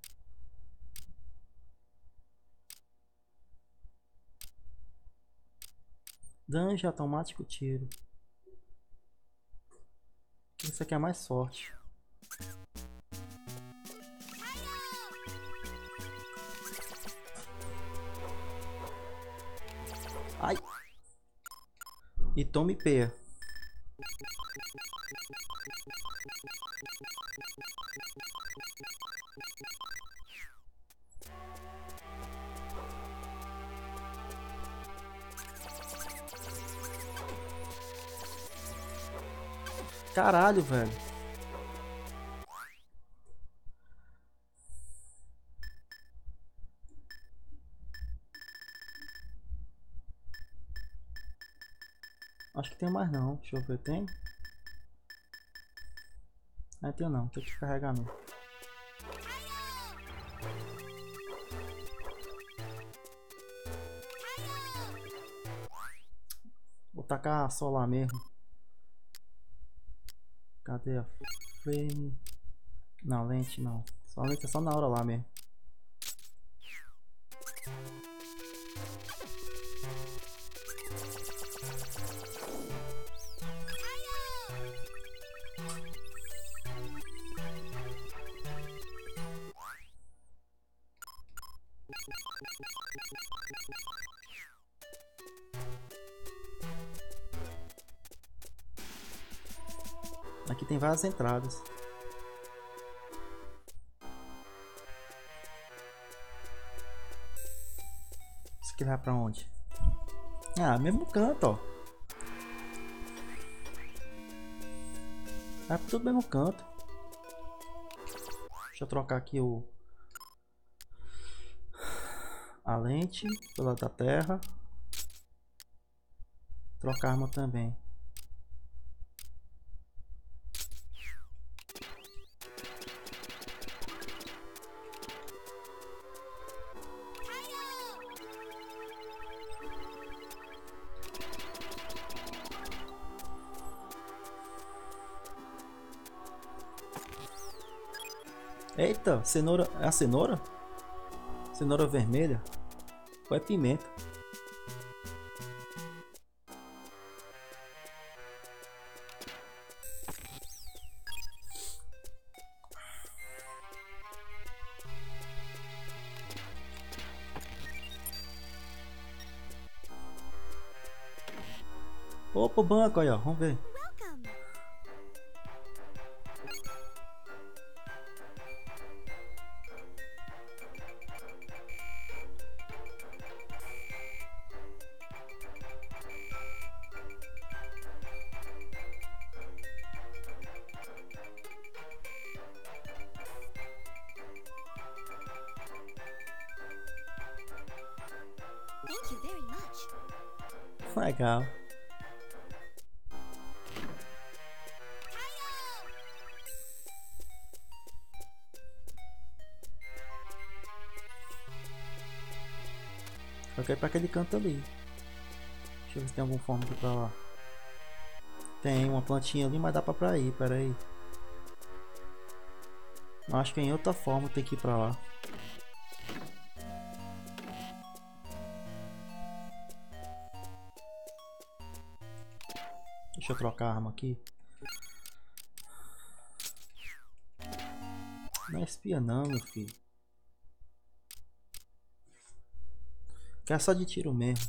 Danjo automático tiro. Isso aqui é mais forte. Ai! E tome P. Caralho, velho. Acho que tem mais não. Deixa eu ver, tem? Não tem não, tem que carregar não. Vou tacar só lá mesmo. Cadê a frame? Não, lente não. Só lente é só na hora lá mesmo. Aqui tem várias entradas. Isso aqui vai pra onde? Ah, mesmo canto, ó. Vai pra tudo mesmo canto. Deixa eu trocar aqui o... a lente pela da terra. Trocar a arma também. Eita, cenoura. É a cenoura? Cenoura vermelha? Ou é pimenta? Opa, o banco aí, ó. Vamos ver. Thank you very much. Legal. Eu quero ir pra aquele canto ali. Deixa eu ver se tem alguma forma de ir pra lá. Tem uma plantinha ali, mas dá pra, pra ir, pera aí. Acho que em outra forma tem que ir pra lá. Deixa eu trocar a arma aqui. Não é espia não, meu filho. Quer só de tiro mesmo.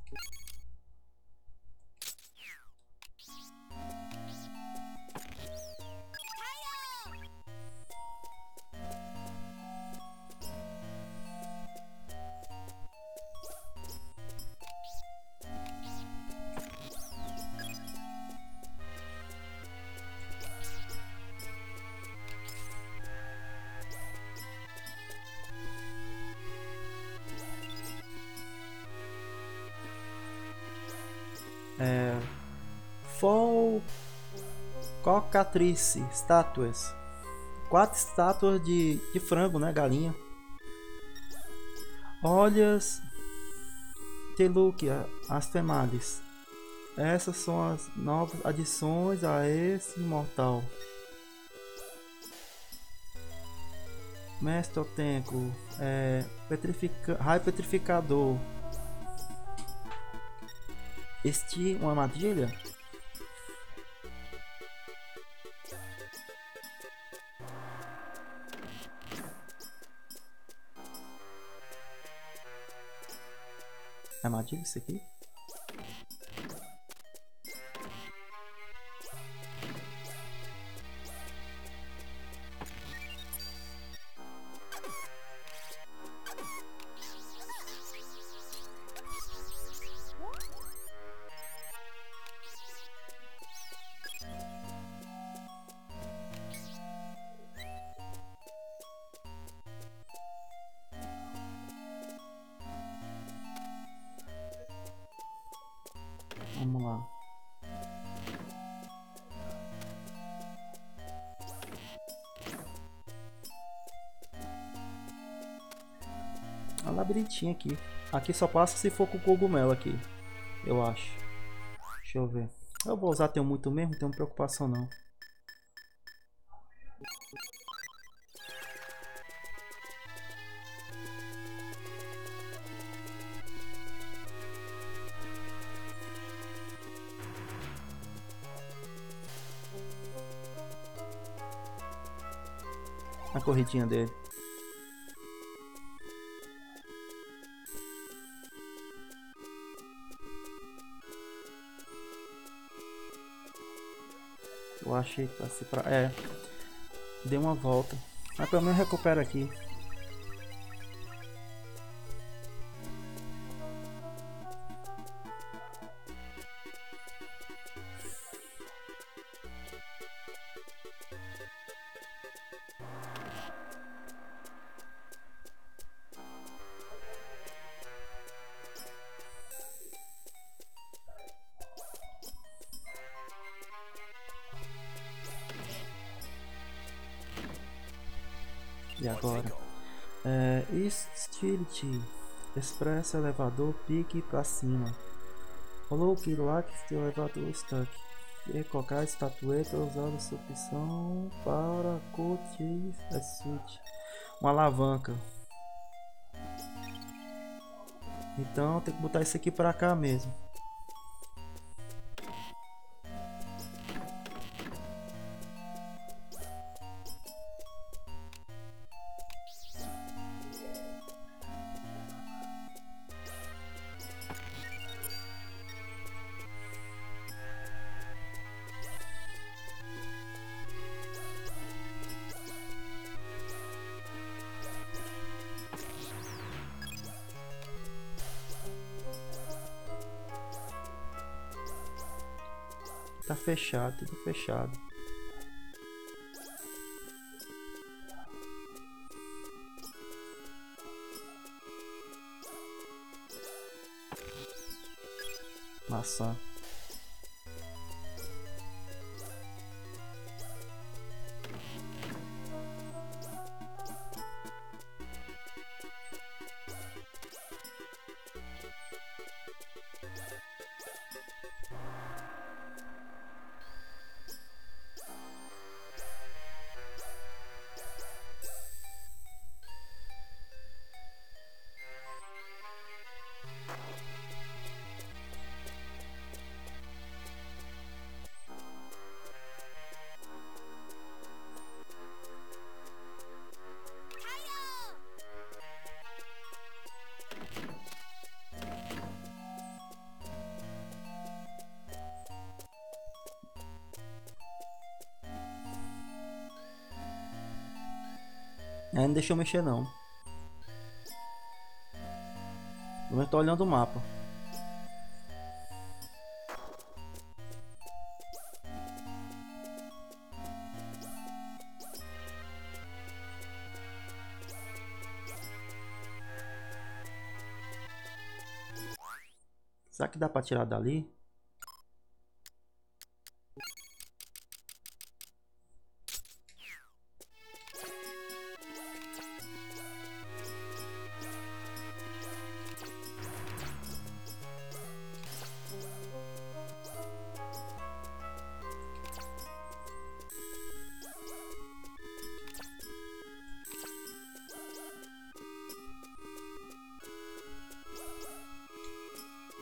É, Fol Cocatrice estátuas. Quatro estátuas de, de frango, né? Galinha. Olhas Teluquia, as Females. Essas são as novas adições a esse imortal. Mestre Otenko, é, petrifica, raio petrificador. Este uma armadilha? Armadilha isso aqui? Vamos lá. A labirintinha aqui. Aqui só passa se for com cogumelo aqui. Eu acho. Deixa eu ver. Eu vou usar tenho muito mesmo, não tenho preocupação não. A corridinha dele. Eu achei que assim pra... É. Dei uma volta. Mas pelo menos recupera aqui. E agora? É, Stilt, Expresso, elevador, pique pra cima. Coloque lá que o elevador está aqui. E colocar estatueta usando essa opção para curtir a suíte. Uma alavanca. Então tem que botar isso aqui pra cá mesmo. Tá fechado, tudo fechado. Maçã. Aí não deixa eu mexer não. Eu tô olhando o mapa. Será que dá pra tirar dali?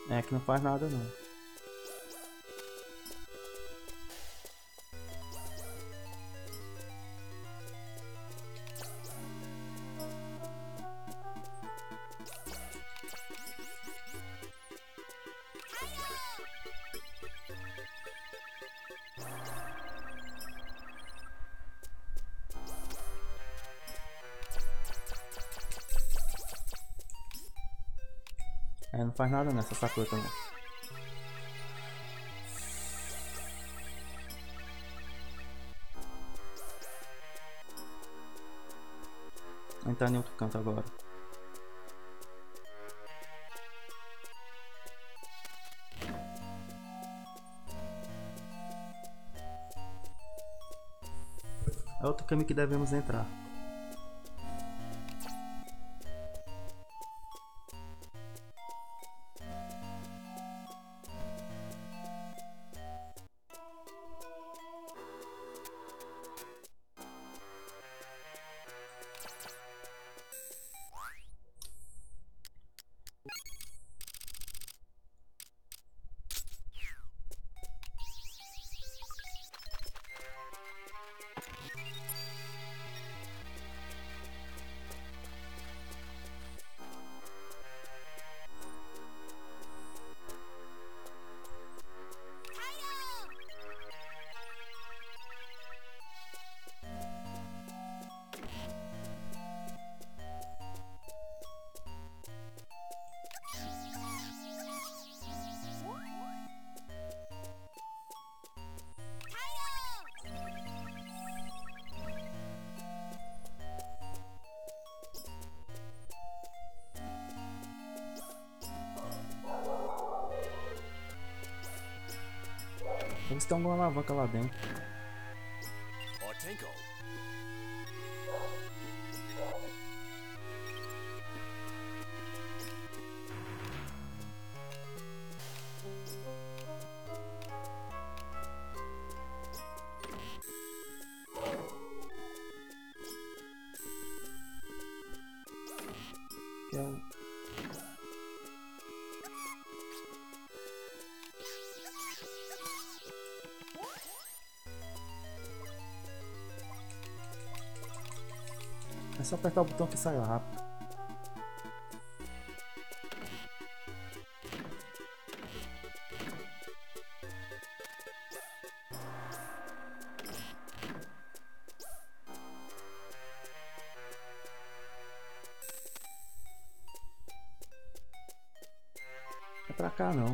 É que não faz nada não. É, não faz nada nessa Sakura também. Vou entrar em outro canto agora. É outro caminho que devemos entrar. Eles estão com uma alavanca lá dentro. Que é o... É só apertar o botão que sai rápido. É pra cá não.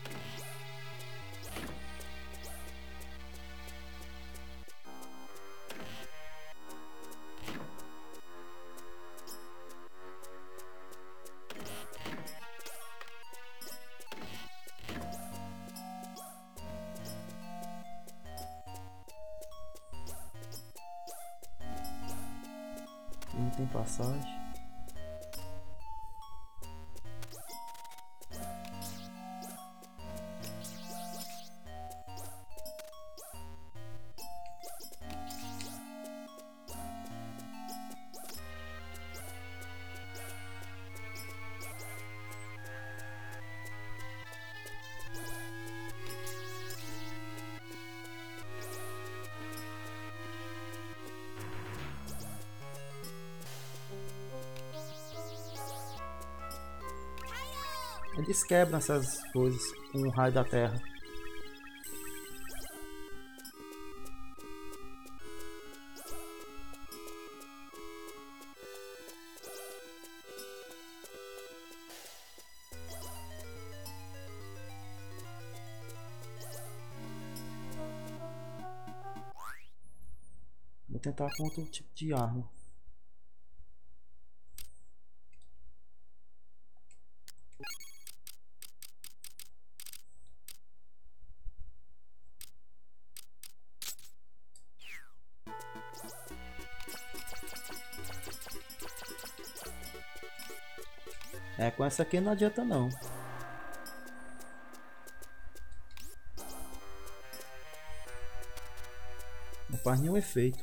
Não tem passagem. Eles quebram essas coisas com o raio da terra. Vou tentar com outro tipo de arma. É, com essa aqui não adianta não. Não faz nenhum efeito.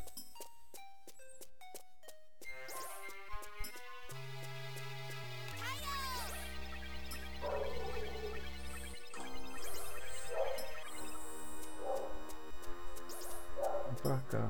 cá.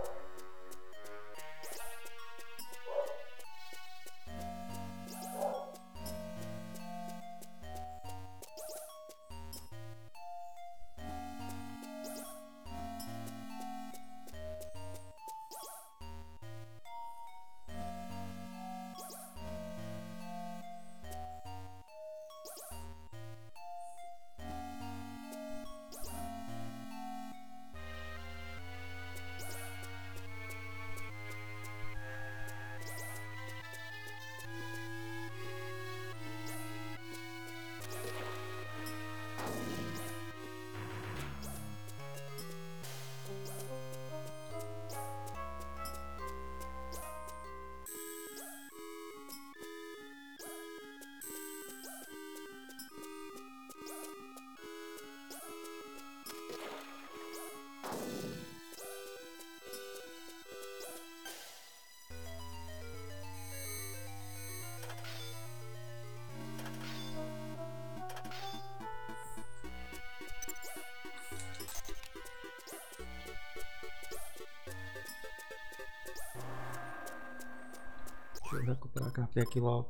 Deixa eu recuperar a carteira aqui logo.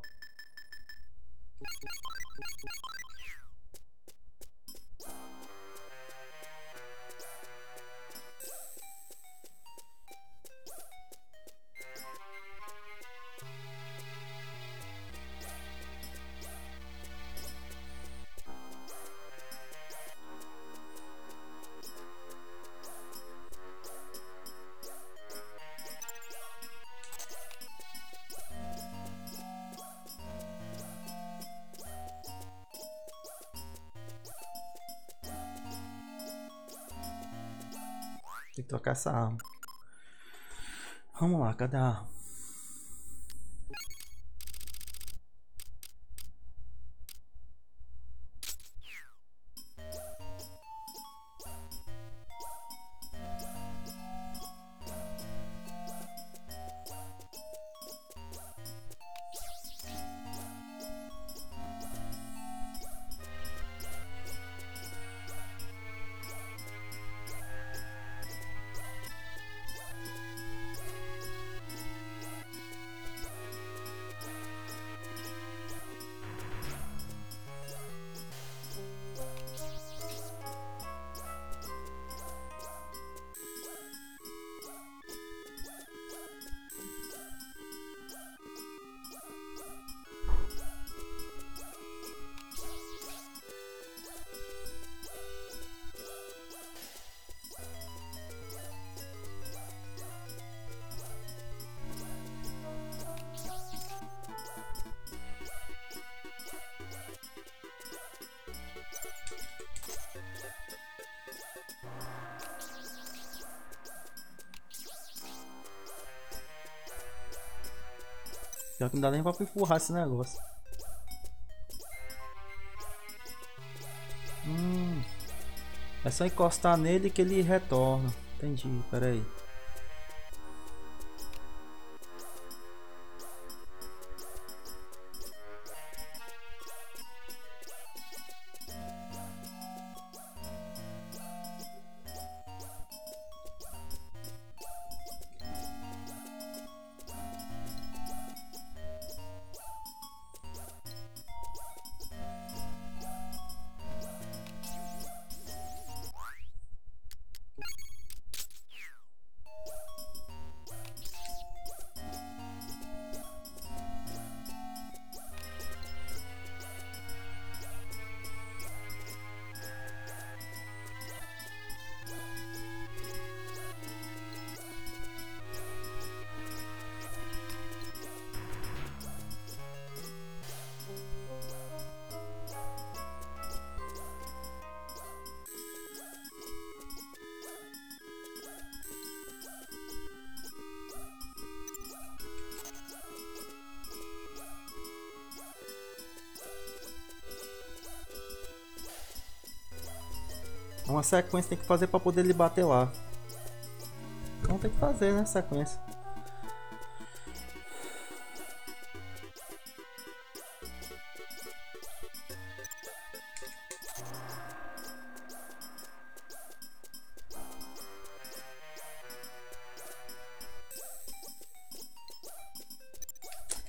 Tem que trocar essa arma. Vamos lá, cadê a arma? Pior que não dá nem pra empurrar esse negócio. Hum, é só encostar nele que ele retorna. Entendi, pera aí. Uma sequência tem que fazer para poder ele bater lá. Então tem que fazer, né? Sequência.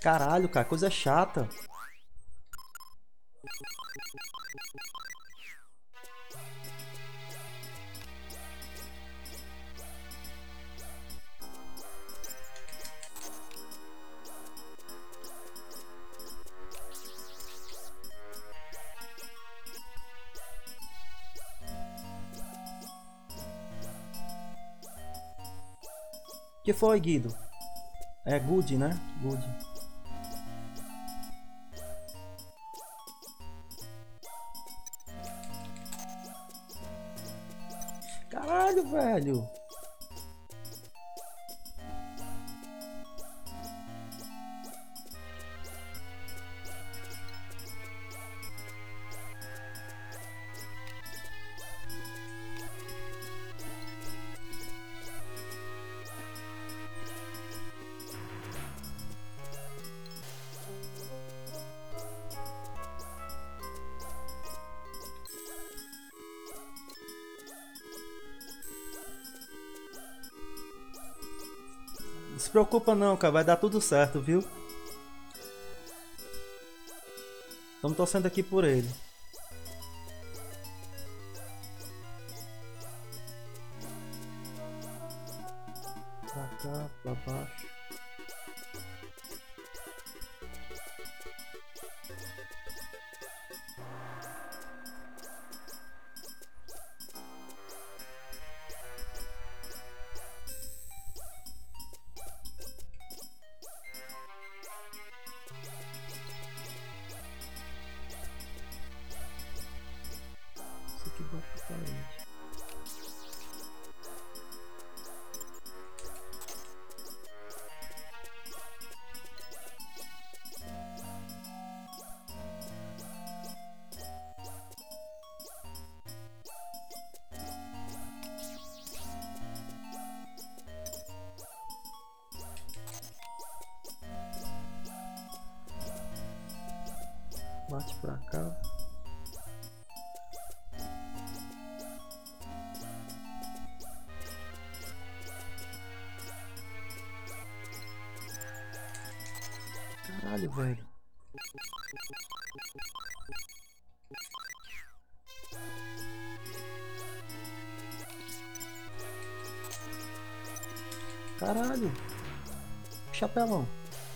Caralho, cara, coisa chata. Que foi, Guido? É good, né? Good. Caralho, velho. Não se preocupa não, cara, vai dar tudo certo, viu? Estamos torcendo aqui por ele. Pra cá, pra baixo. Isso aqui vai pra parede. Bate pra cá. Caralho, velho. Caralho. Chapelão.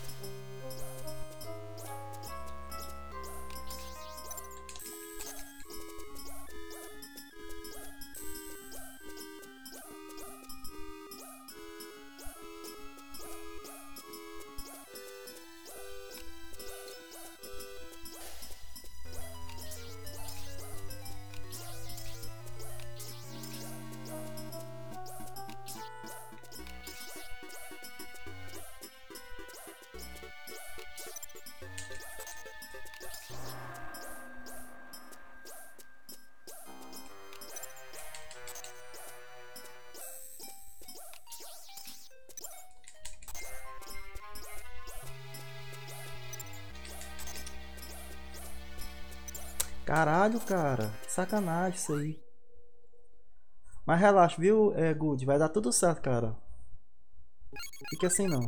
Caralho, cara. Sacanagem isso aí. Mas relaxa, viu, é, Good? Vai dar tudo certo, cara. Fique assim não.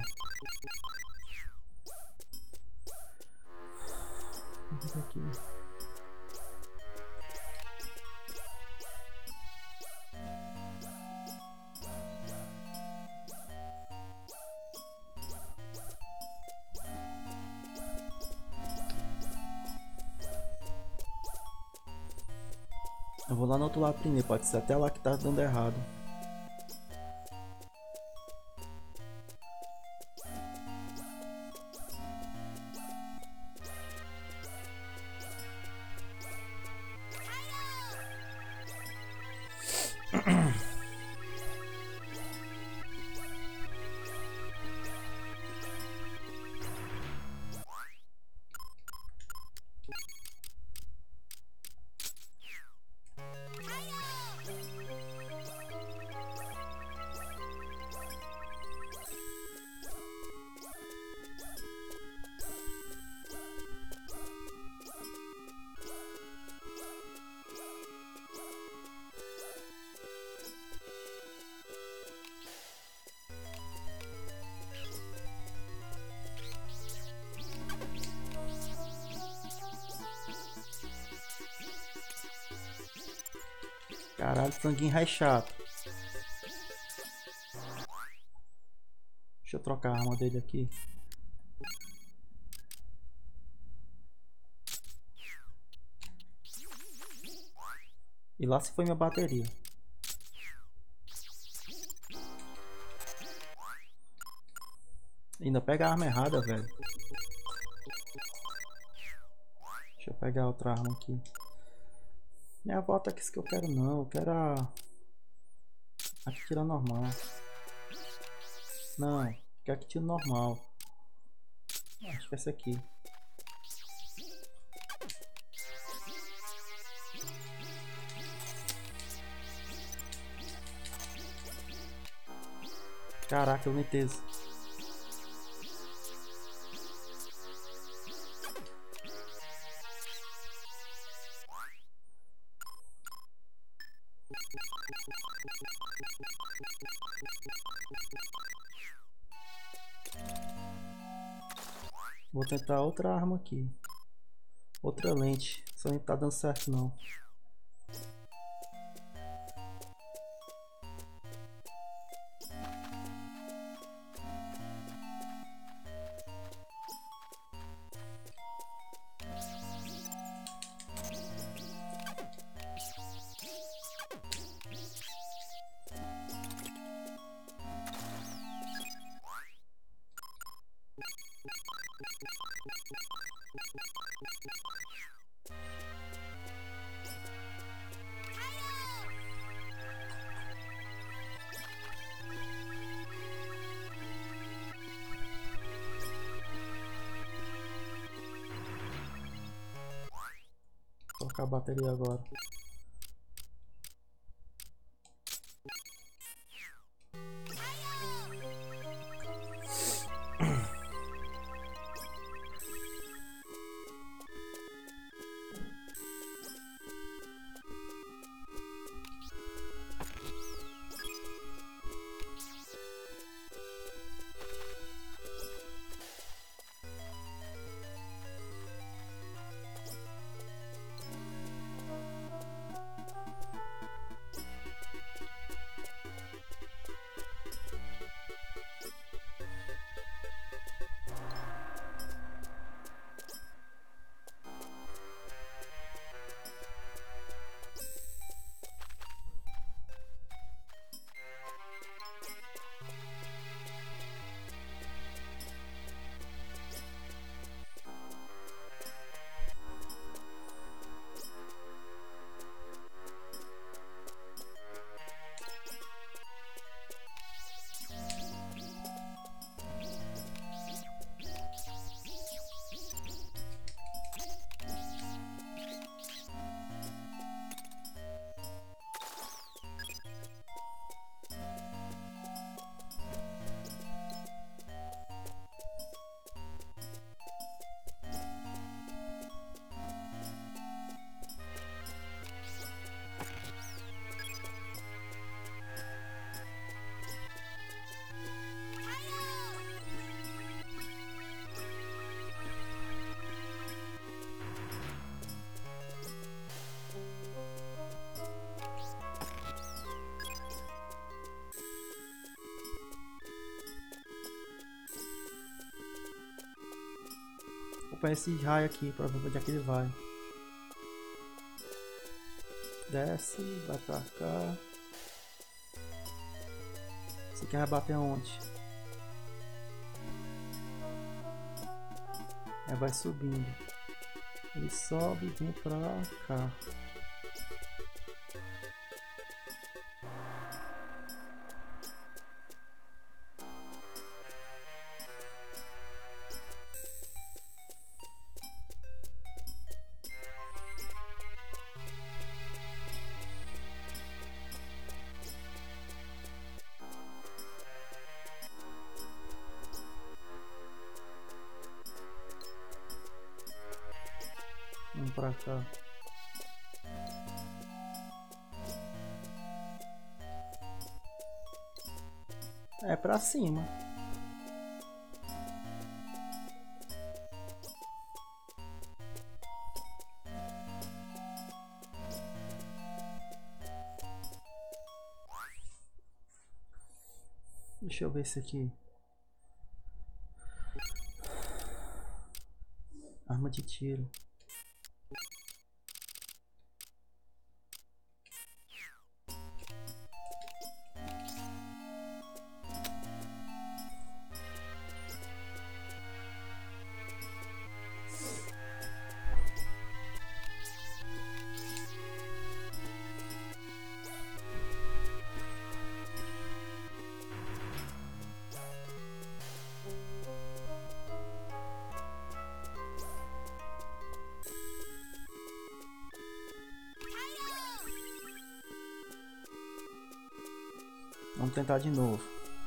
Aqui. Eu vou lá no outro lado primeiro, pode ser até lá que tá dando errado. Caralho, franguinho recheado. Deixa eu trocar a arma dele aqui. E lá se foi minha bateria. Ainda pega a arma errada, velho. Deixa eu pegar outra arma aqui. Não é a volta que eu quero não. Eu quero a... a que tira normal. Não, quero que tira normal. Acho que é essa aqui. Caraca, lenteza. Vou tentar outra arma aqui. Outra lente. Só não tá dando certo não. Vou colocar a bateria agora. Vou pegar esse raio aqui pra ver onde é que ele vai. Desce, vai pra cá. Esse aqui vai bater aonde? É, vai subindo. Ele sobe e vem pra cá. Vamos pra cá. É pra cima. Deixa eu ver esse aqui. Arma de tiro. Vamos tentar de novo.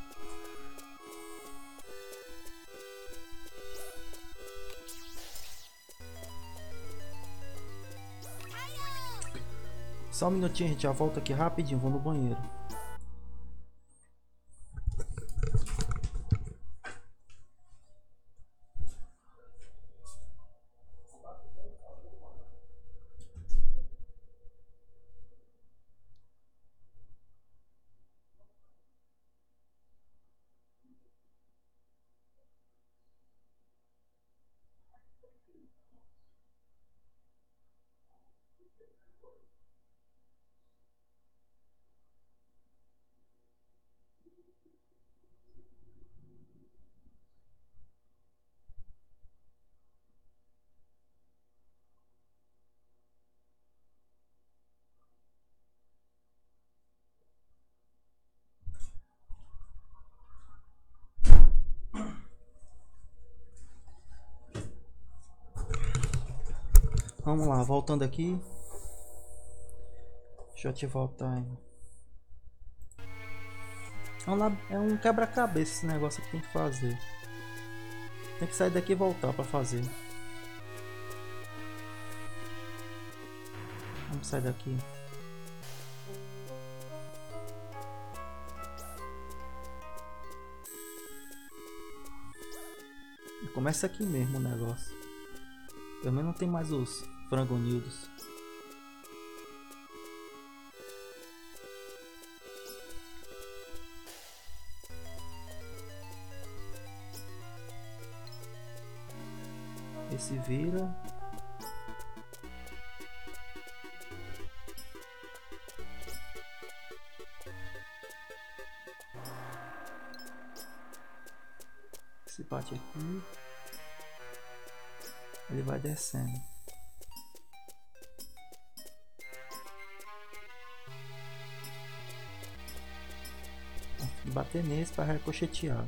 Só um minutinho, a gente já volta aqui rapidinho, vou no banheiro. Vamos lá, voltando aqui. Deixa eu ativar o timer. Vamos lá, é um quebra-cabeça esse negócio que tem que fazer. Tem que sair daqui e voltar para fazer. Vamos sair daqui. Começa aqui mesmo o negócio. Pelo menos não tem mais os frango unidos. Esse vira. Esse bate aqui. Ele vai descendo. Bater nesse para ricochetear.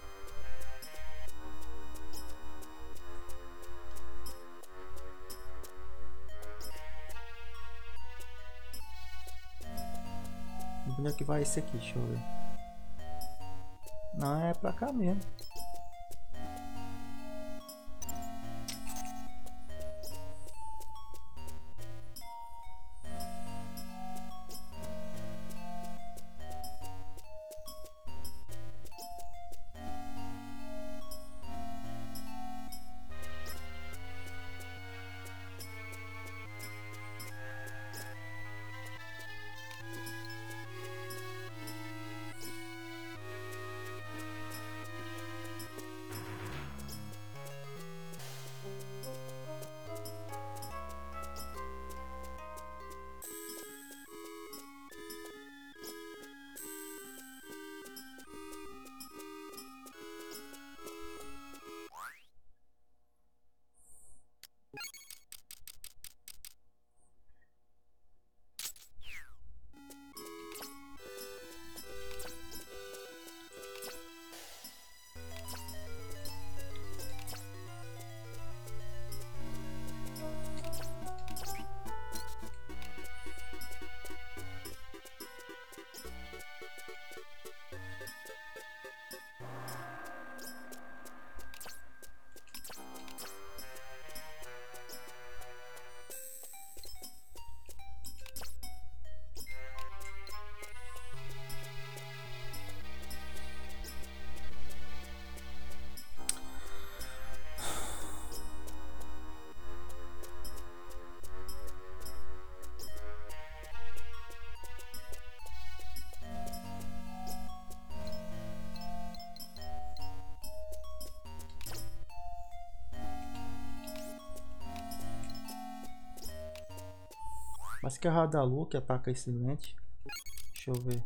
Onde é que vai esse aqui? Deixa eu ver. Não, é pra cá mesmo. Parece que é a raio da lua que ataca esse lente. Deixa eu ver.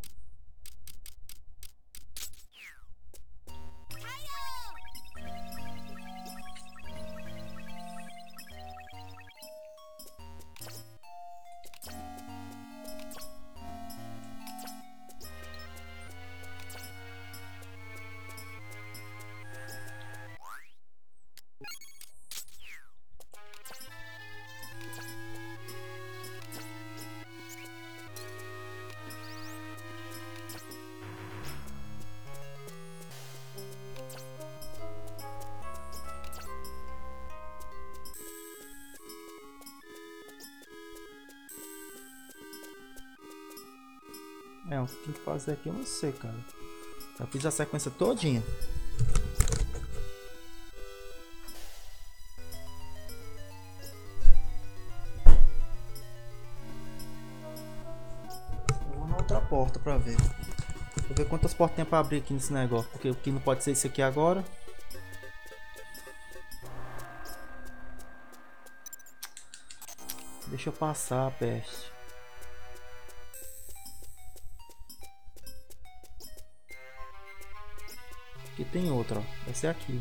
É, o que tem que fazer aqui eu não sei, cara. Já fiz a sequência todinha. Eu vou na outra porta pra ver. Vou ver quantas portas tem pra abrir aqui nesse negócio. Porque o que não pode ser isso aqui agora. Deixa eu passar a peste. Aqui tem outra, ó. Vai ser aqui.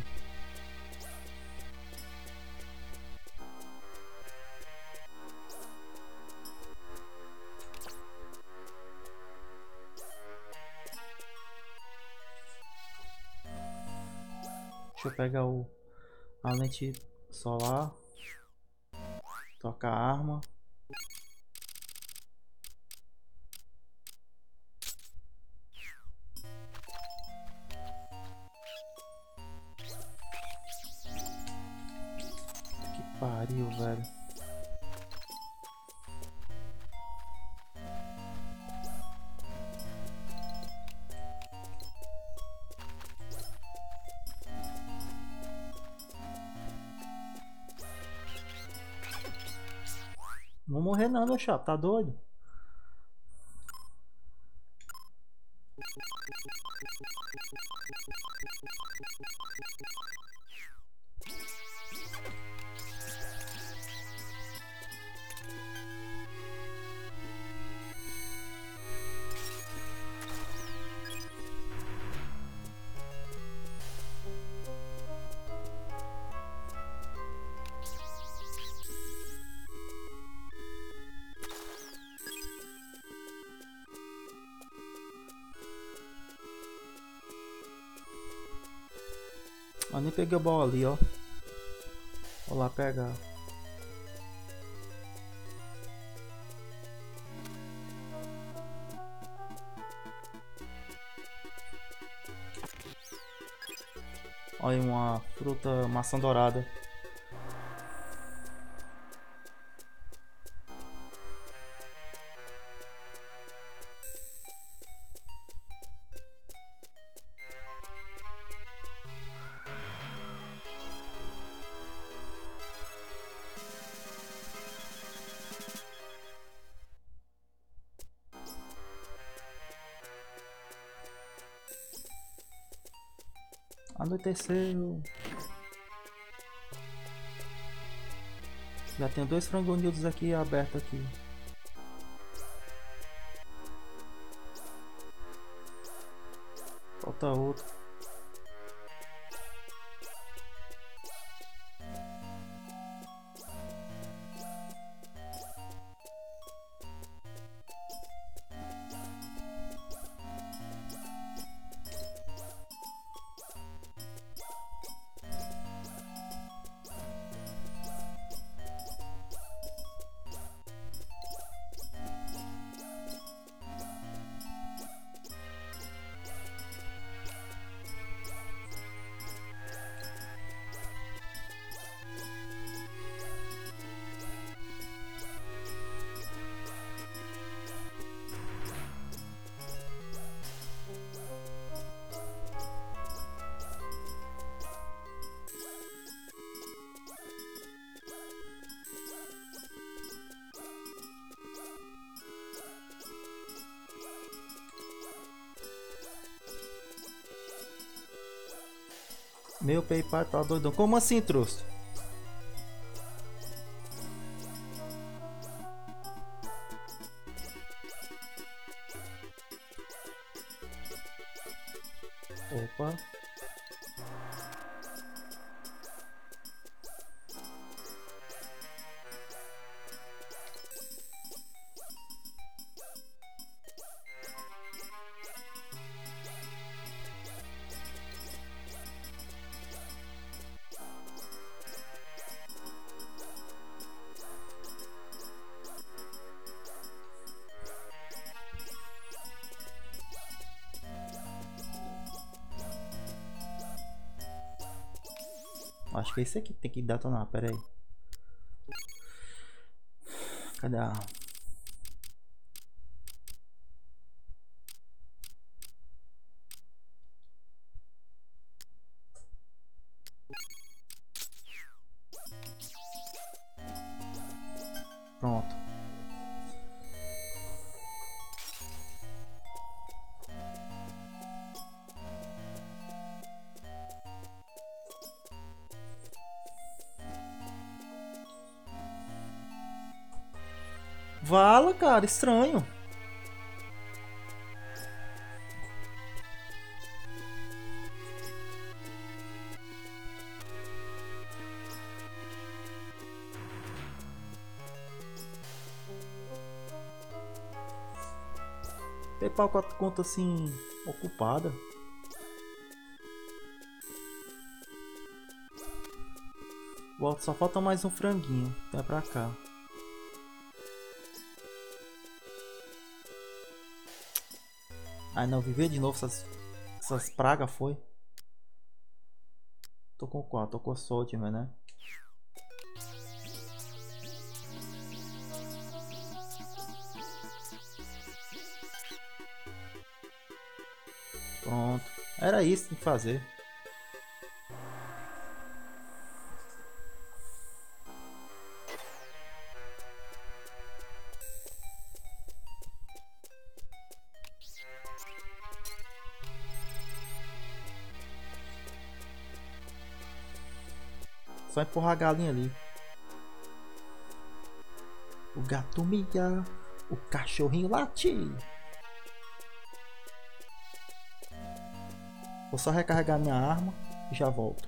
Deixa eu pegar o a lente solar. Trocar a arma. Pariu, velho. Não vou morrer não, meu chapa, tá doido? Eu nem peguei o baú ali, ó. Vou lá pegar. Olha, uma fruta maçã dourada. Anoiteceu. Já tem dois frangonildos aqui abertos aqui. Falta outro. Meu PayPal tá doidão. Como assim, trouxe? Acho que é esse aqui que tem que detonar, pera aí. Cadê a arma? Pronto. Vala, cara, estranho. PayPal com a conta assim ocupada. Volta, só falta mais um franguinho. Vai pra cá. Ai não, viver de novo essas, essas pragas foi. Tô com qual? Tô com Soldier, né? Pronto. Era isso que tem que fazer. Só empurrar a galinha ali. O gato mia, o cachorrinho late. Vou só recarregar minha arma e já volto.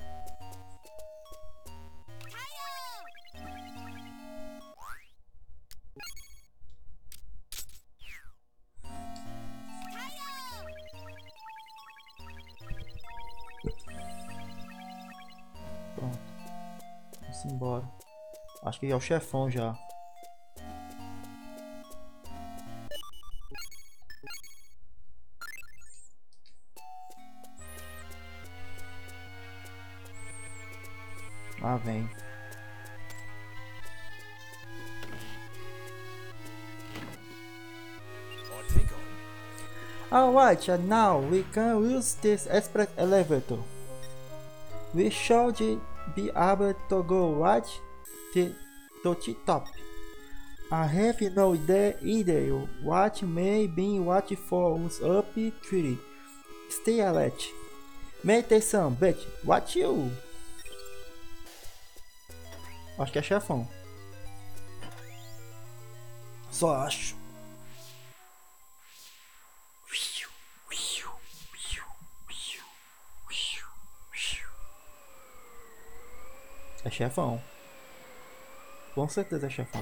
Pronto. Vamos embora. Acho que é o chefão já. Lá vem. Alright, and now we can use this express elevator. We should be able to go right to, to the top. I have no idea either what may be what for us up tree. Stay alert. Meditation, but what you? Acho que é chefão. Só acho. É chefão. Com certeza é chefão.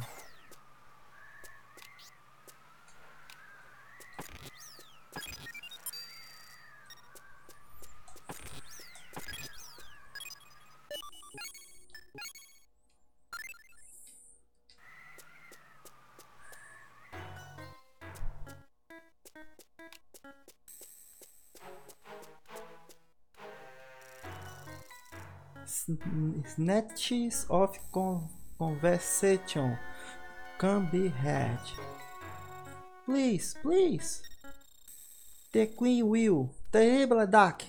Snatches of con conversation can be had. Please, please. The Queen will. Terrible Dark.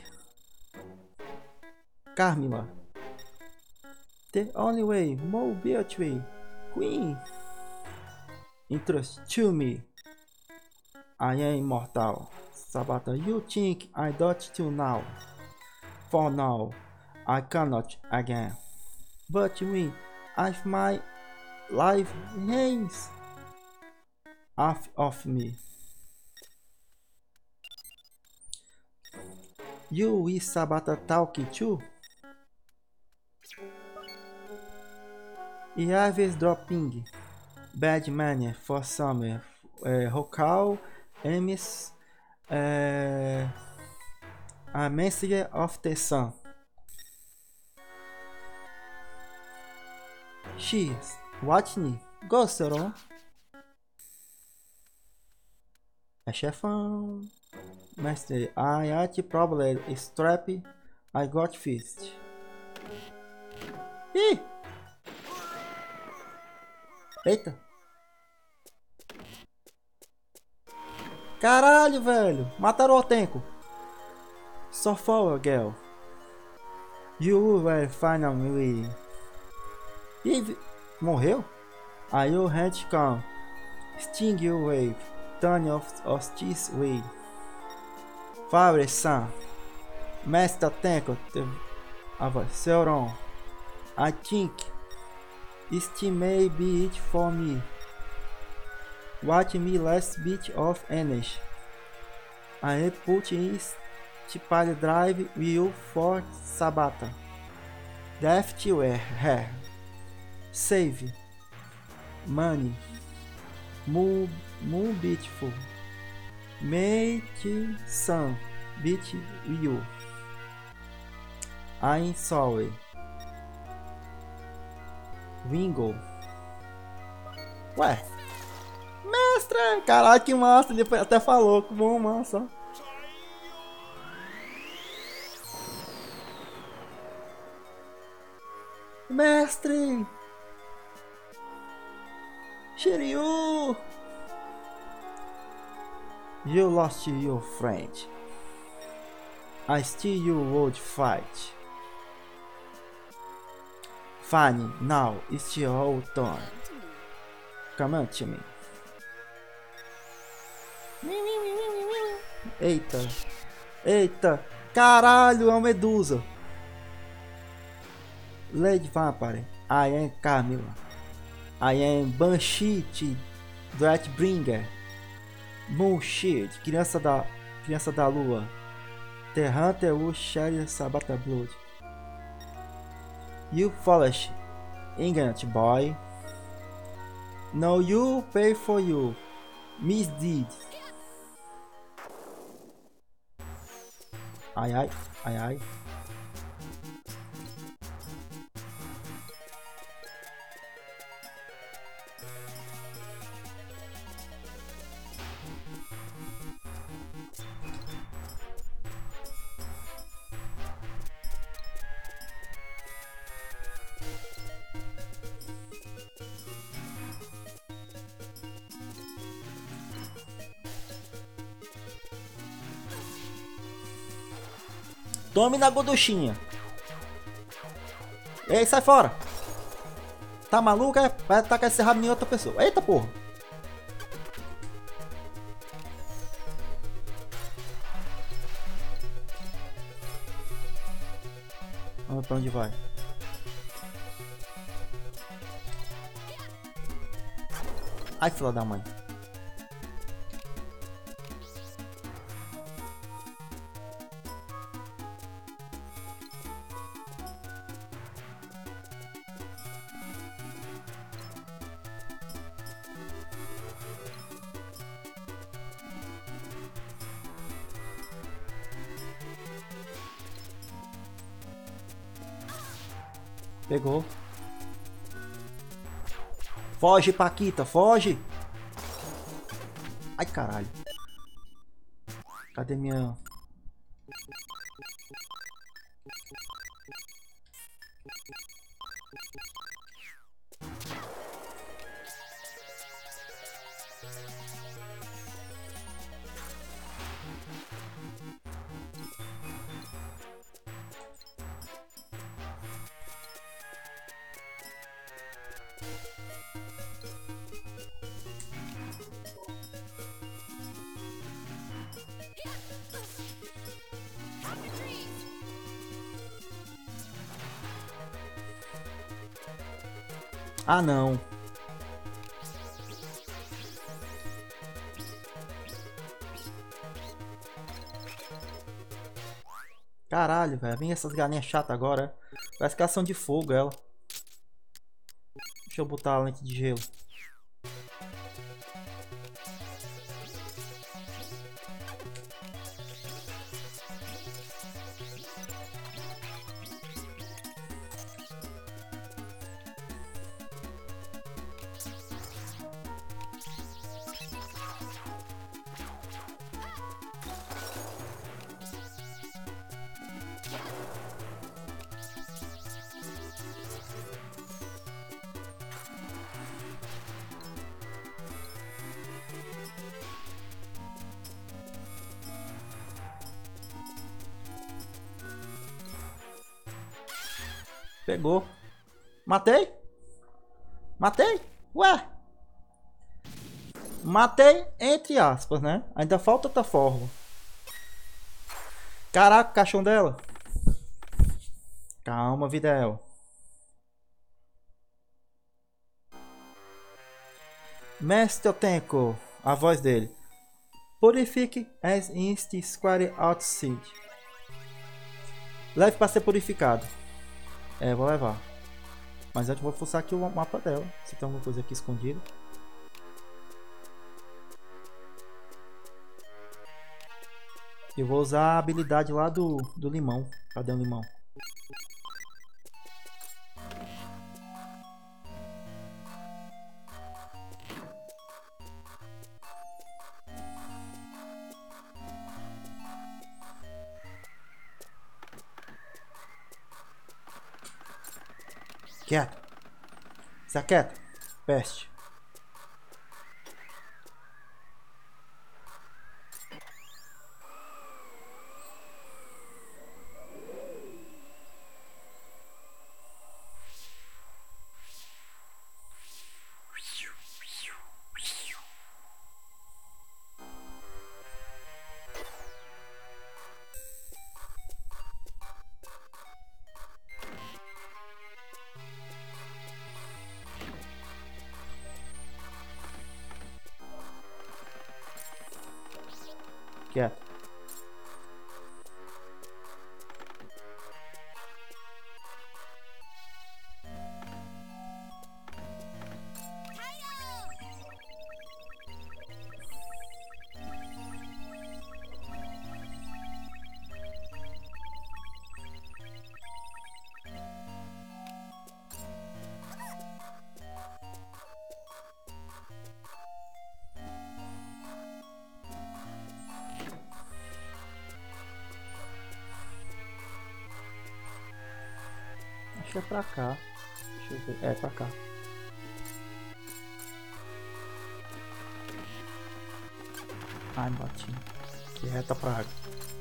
Carmilla. The only way. Mobility. Queen. Interest to me. I am immortal. Sabata, you think I don't to now? For now. I cannot again. But me, I've my life hangs off of me. You will Sabata talking too? Iaves dropping. Bad manner for summer. Uh, Hokal, Emis, uh, a messenger of the sun. She's watching. Go, Sauron. É chefão. Mestre, I had problem. Strap. I got fist. Ih! Eita! Caralho, velho! Mataram o Tenko! So far, girl. You will finally. Ih, morreu? Are you hand calm? Sting you wave. Turn of hostis way. Fire Sun. Master Tenko. Sauron. I think it may be it for me. Watch me last bit of energy. I put in Tipale Drive Will for Sabata. Deft Hair. Save. Money. Moon, moon Beautiful. Make Sun. Beat You. I'm sorry. Wingo. Ué. Mestre! Caralho, que massa! Ele até falou que bom, massa. Mestre! Shiryu! You lost your friend. I still you would fight. Fine, now it's your turn. Come on to me. Eita. Eita. Caralho, é uma medusa. Lady Vampire. I am Camila. I am Banshee Deathbringer. Moonshield. Criança da... Criança da Lua. The Hunter Will Share Sabata Blood. You foolish. Ignorant boy. No, you pay for you. Misdeed. Ai, ai, ai, ai. Tome na gorduchinha. Ei, sai fora. Tá maluco? É? Vai tacar esse rabo em outra pessoa. Eita porra. Vamos ver pra onde vai. Ai, filha da mãe. Pegou. Foge, Paquita, foge. Ai, caralho. Cadê minha... Ah, não. Caralho, velho. Vem essas galinhas chatas agora. Parece que elas são de fogo, ela. Deixa eu botar a lente de gelo. Pegou. Matei? Matei? Ué? Matei, entre aspas, né? Ainda falta outra forma. Caraca, o caixão dela. Calma, Videl. Mestre Otenko. A voz dele. Purifique as inst square out seed. Leve para ser purificado. É, vou levar. Mas antes vou forçar aqui o mapa dela. Se tem alguma coisa aqui escondida. Eu vou usar a habilidade lá do, do limão. Cadê o limão? Quieto. Se aquieta. Peste. Quieto. Acho que é pra cá. Deixa eu ver. É, pra cá. Ai, bati. Que reta pra água.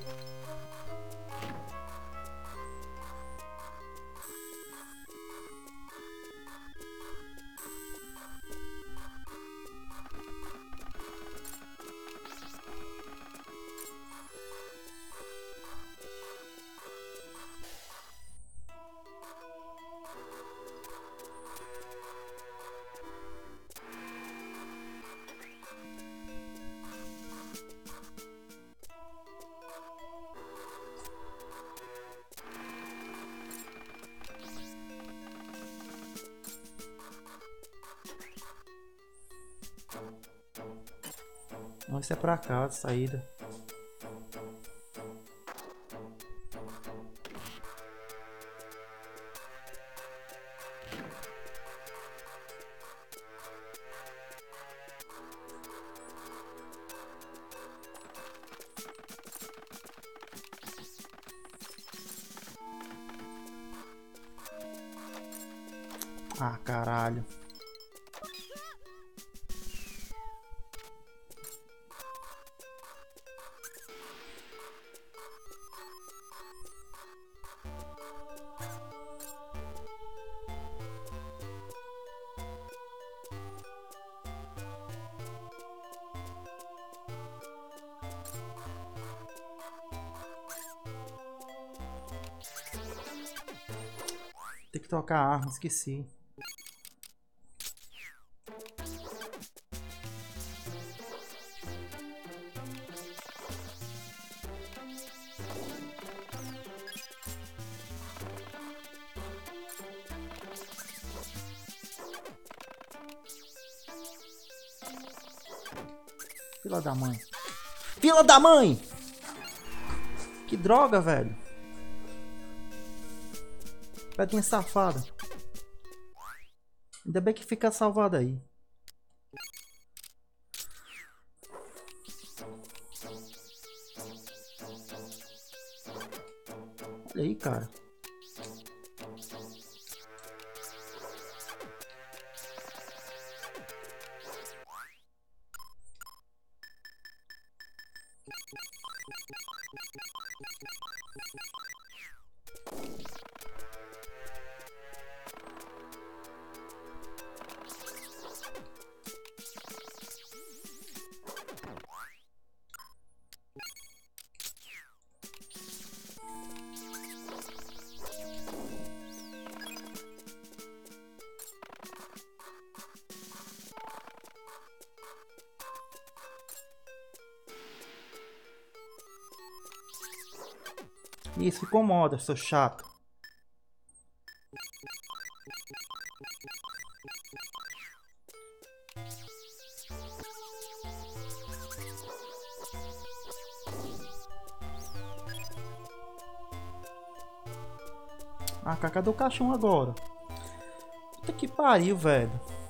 Não, isso é pra cá, de saída. Ah, caralho. Tem que trocar a arma, esqueci. Fila da mãe. Fila da mãe! Que droga, velho. Pedinha safada. Ainda bem que fica salvado aí. Olha aí, cara. Isso, se incomoda, seu chato. Ah, cara, cadê o caixão agora? Puta que pariu, velho.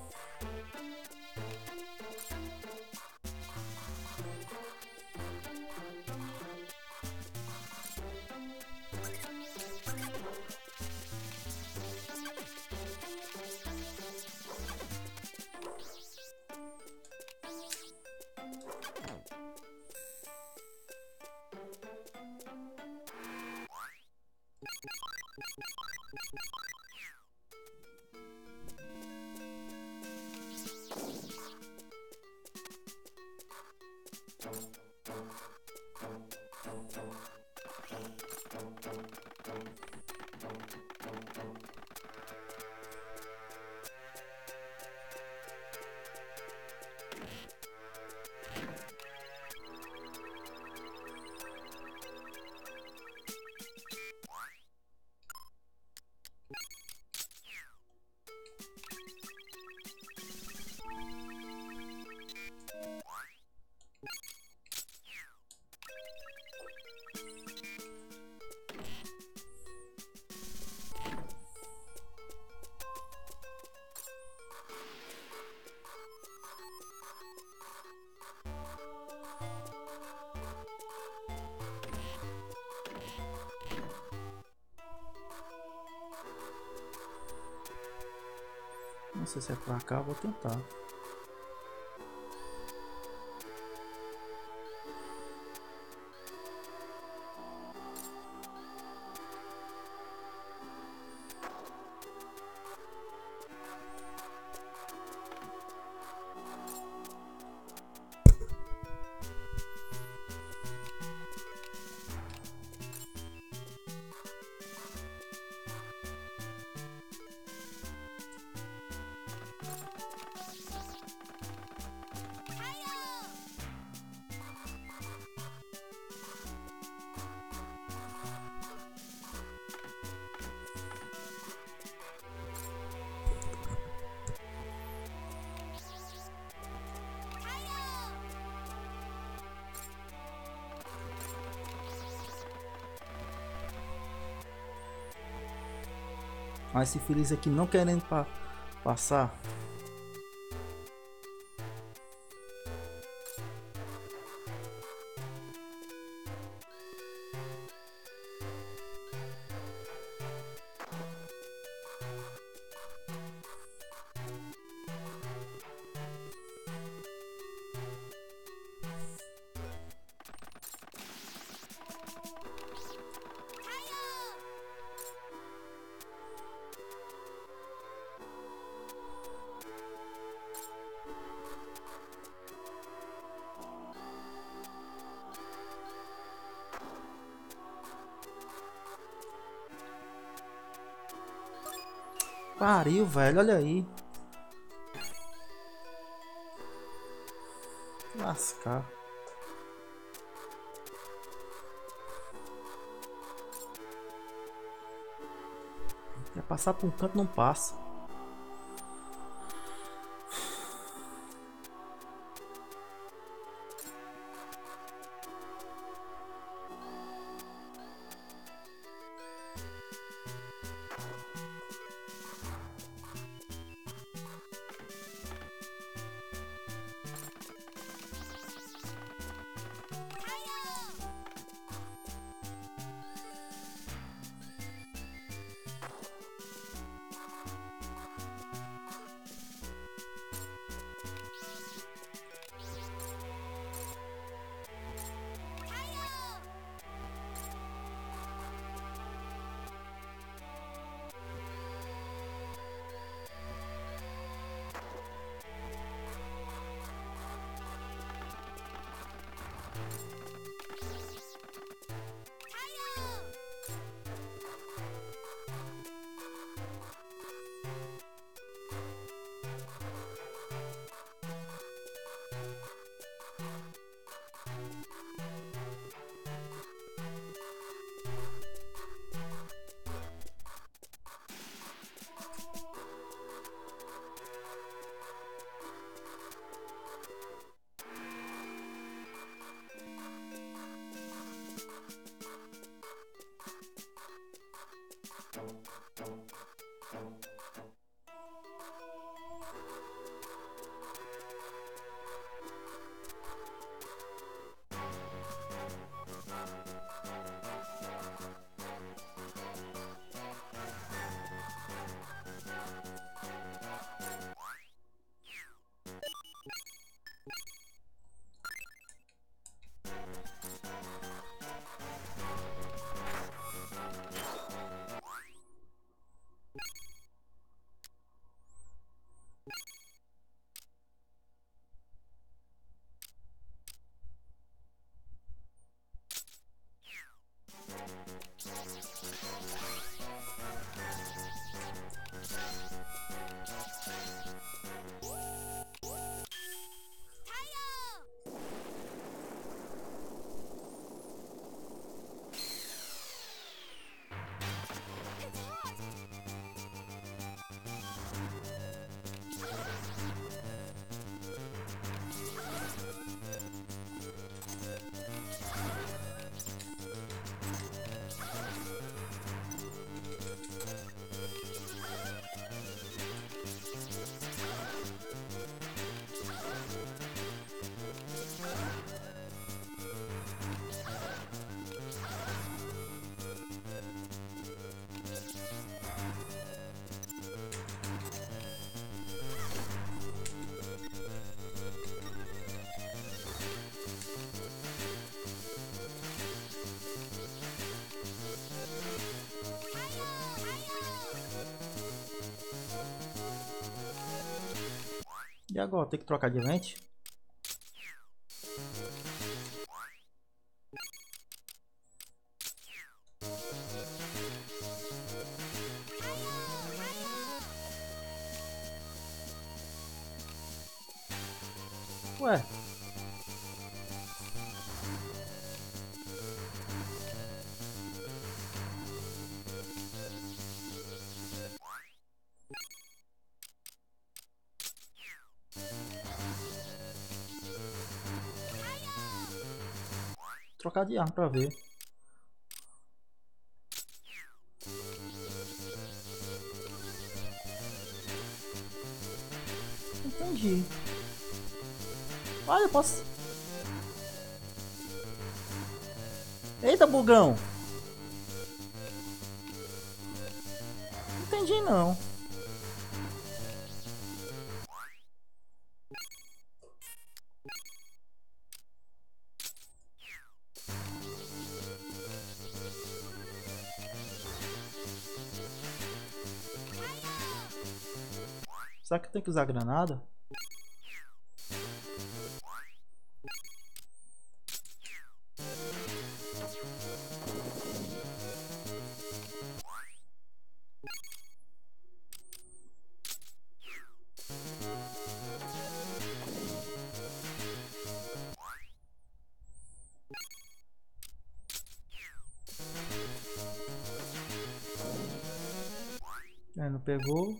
Não sei se é pra cá, vou tentar. Ah, esse feliz aqui não querendo pa passar. Pariu, velho, olha aí. Lascar. Quer passar por um canto, não passa. E agora, tem que trocar de lente? Ué. Trocar de arma pra ver. Entendi. Olha, eu posso... Eita, bugão! Entendi não. Será que tem que usar granada? É, não pegou.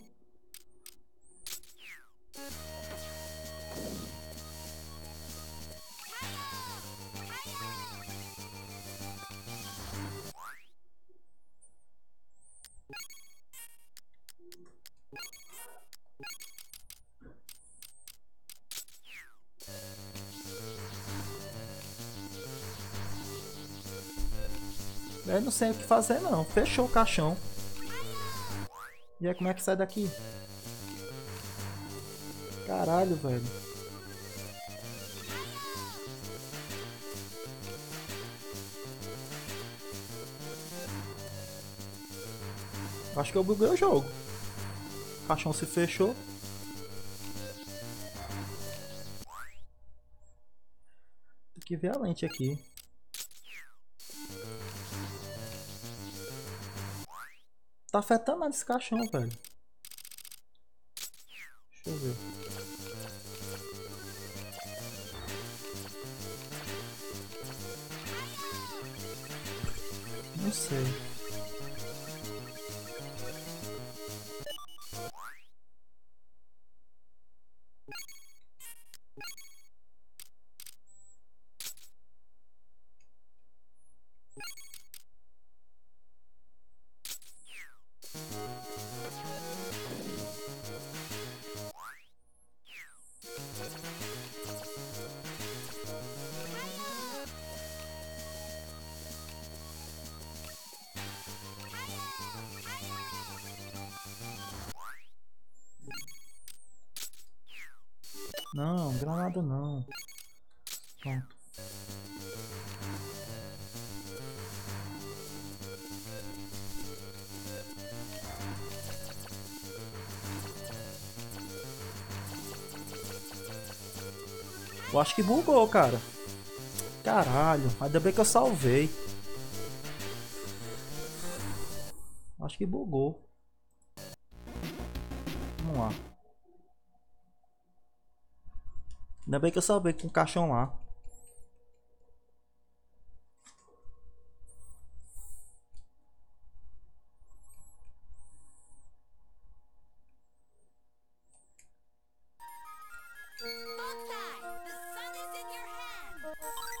Eu não sei o que fazer não. Fechou o caixão. E aí, como é que sai daqui? Caralho, velho. Acho que eu buguei o jogo. O caixão se fechou. Tem que ver a lente aqui. Tá afetando nada esse caixão, velho. Deixa eu ver. Não sei. Não, granada não. Pronto. Eu acho que bugou, cara. Caralho, ainda bem que eu salvei. Acho que bugou. Vamos lá. Ainda bem que eu salvei com o caixão lá. Bonsai, the sun is in your hand.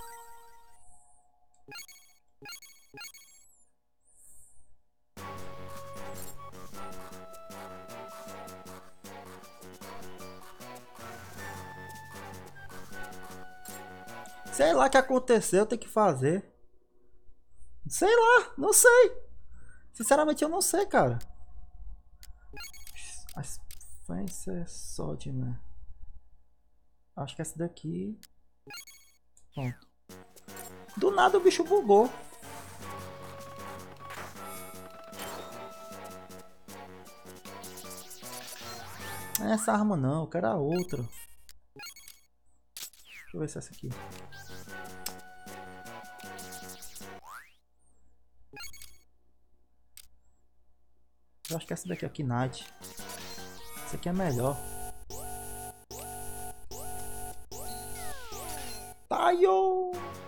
Sei lá o que aconteceu, tem que fazer. Sei lá, não sei. Sinceramente eu não sei, cara. As Spencer Sodman. Acho que essa daqui. Pronto. Do nada o bicho bugou. Não é essa arma não, eu quero a outra. Deixa eu ver se é essa aqui. Eu acho que essa daqui é a Knight. Essa aqui é melhor. Taio!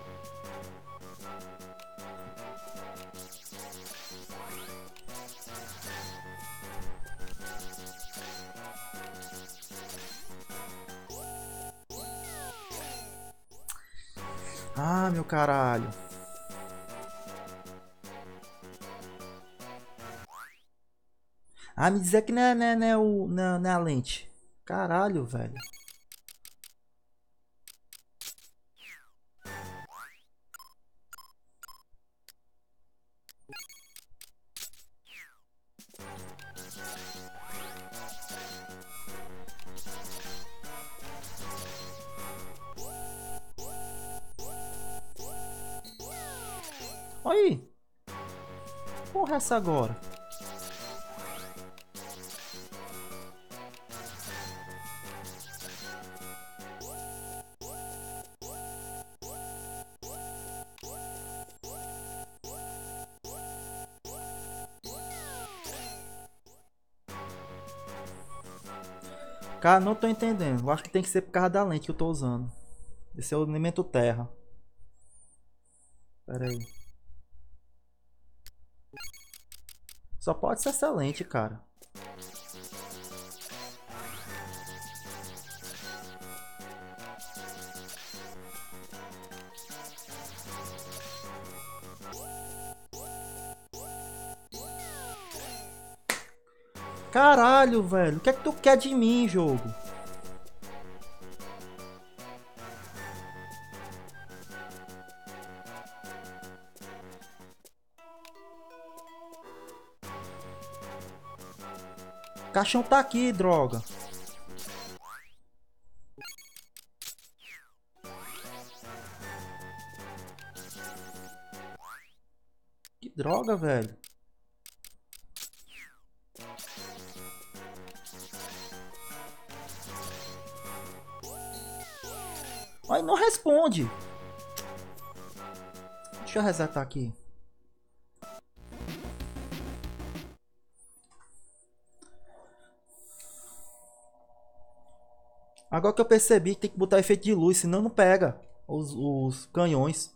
Ah, meu caralho. Ah, me dizer que não é, não é, não é, o, não é, não é a lente. Caralho, velho. Olha aí. Porra, é essa agora? Cara, não tô entendendo. Eu acho que tem que ser por causa da lente que eu tô usando. Esse é o elemento terra. Pera aí. Só pode ser essa lente, cara. Caralho, velho. O que é que tu quer de mim, jogo? O caixão tá aqui, droga. Que droga, velho. Aí não responde. Deixa eu resetar aqui. Agora que eu percebi que tem que botar efeito de luz, senão não pega os, os canhões.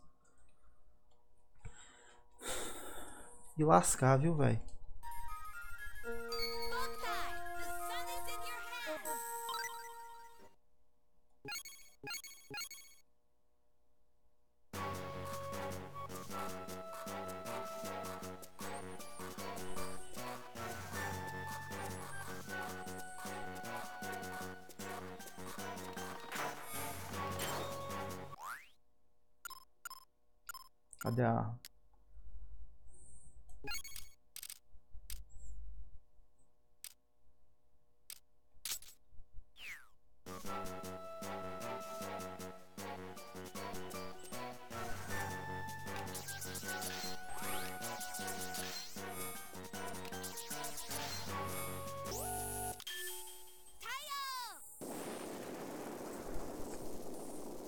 E lascar, viu, velho? Bonsai, the sun is in your hand. Cadê a arma?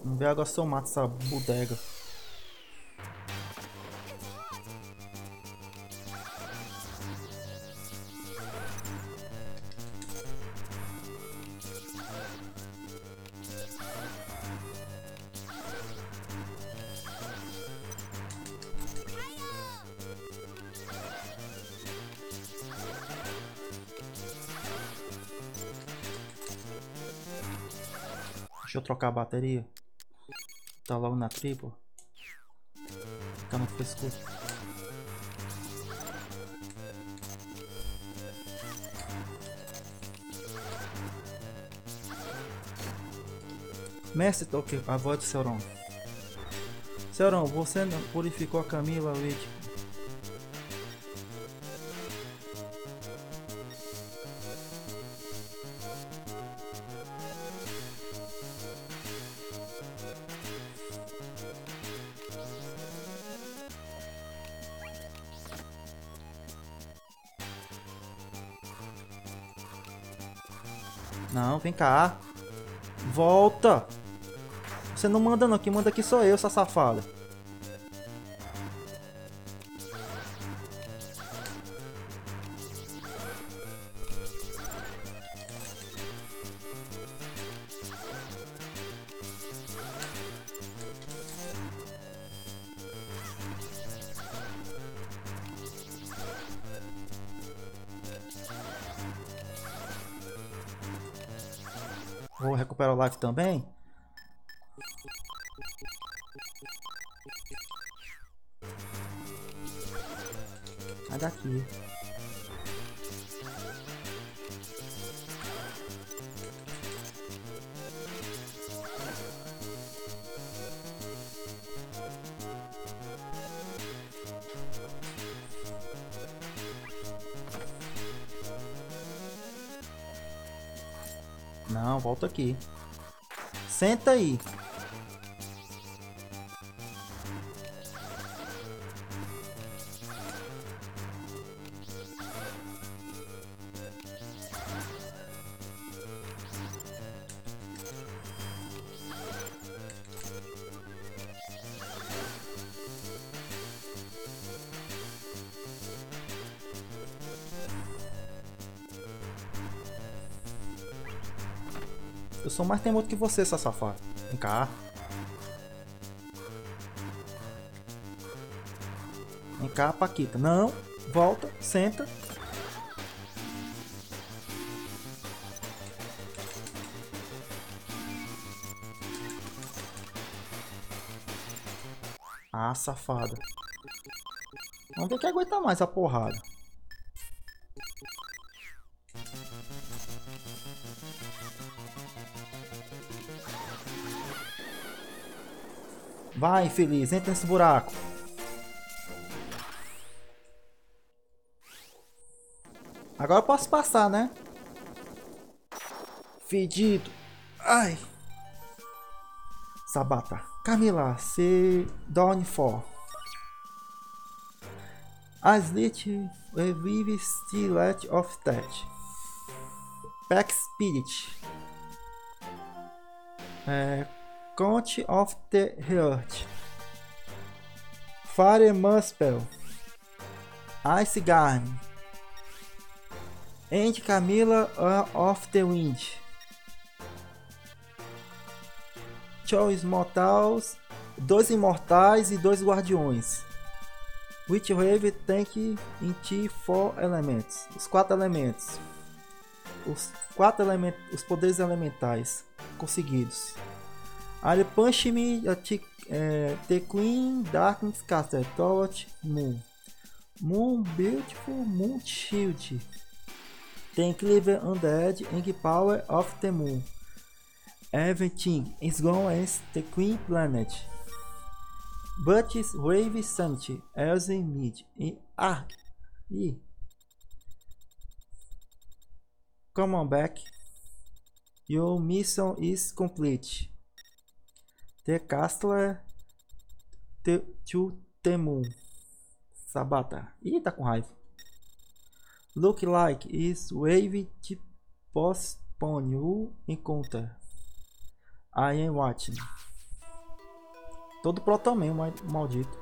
Vamos ver agora se eu mato essa bodega. Deixa eu trocar a bateria. Tá logo na tripla. Fica no frescura. Mestre Toque, a voz de Sauron. Sauron, você não purificou a Camila Witch. Não, vem cá. Volta. Você não manda não, quem manda aqui sou eu, essa safada. Vou recuperar o life também. Sai daqui. Não, volta aqui. Senta aí. Eu sou mais teimoso que você, essa safada. Vem cá. Vem cá, Paquita. Não. Volta. Senta. Ah, safada. Vamos ver quem aguenta mais a porrada. Vai, infeliz, entra nesse buraco. Agora eu posso passar, né? Fedido. Ai. Sabata. Camila, se Dawn for. Aslit revive Stilet of Death. Pack Spirit. É... Count of the Heart. Fire Muspel. Ice Garm. End Camila of the Wind. Choice Mortals. Dois imortais e dois guardiões. Witch Wave Tank Inti four Elements. Os quatro elementos. Os quatro elementos. Os poderes elementais conseguidos. I punch me the, uh, the Queen Darkness Caster Torch Moon. Moon Beautiful Moon Shield. Tem Cleaver Undead and Power of the Moon. Everything is gone as the Queen Planet. But is Wave Sanity as in mid. E ah! E come on back. Your mission is complete. The Castler to the Moon. Sabata. Ih, tá com raiva. Look like is wave to postpone you encounter. I am watching. Todo pro também, o ma- maldito.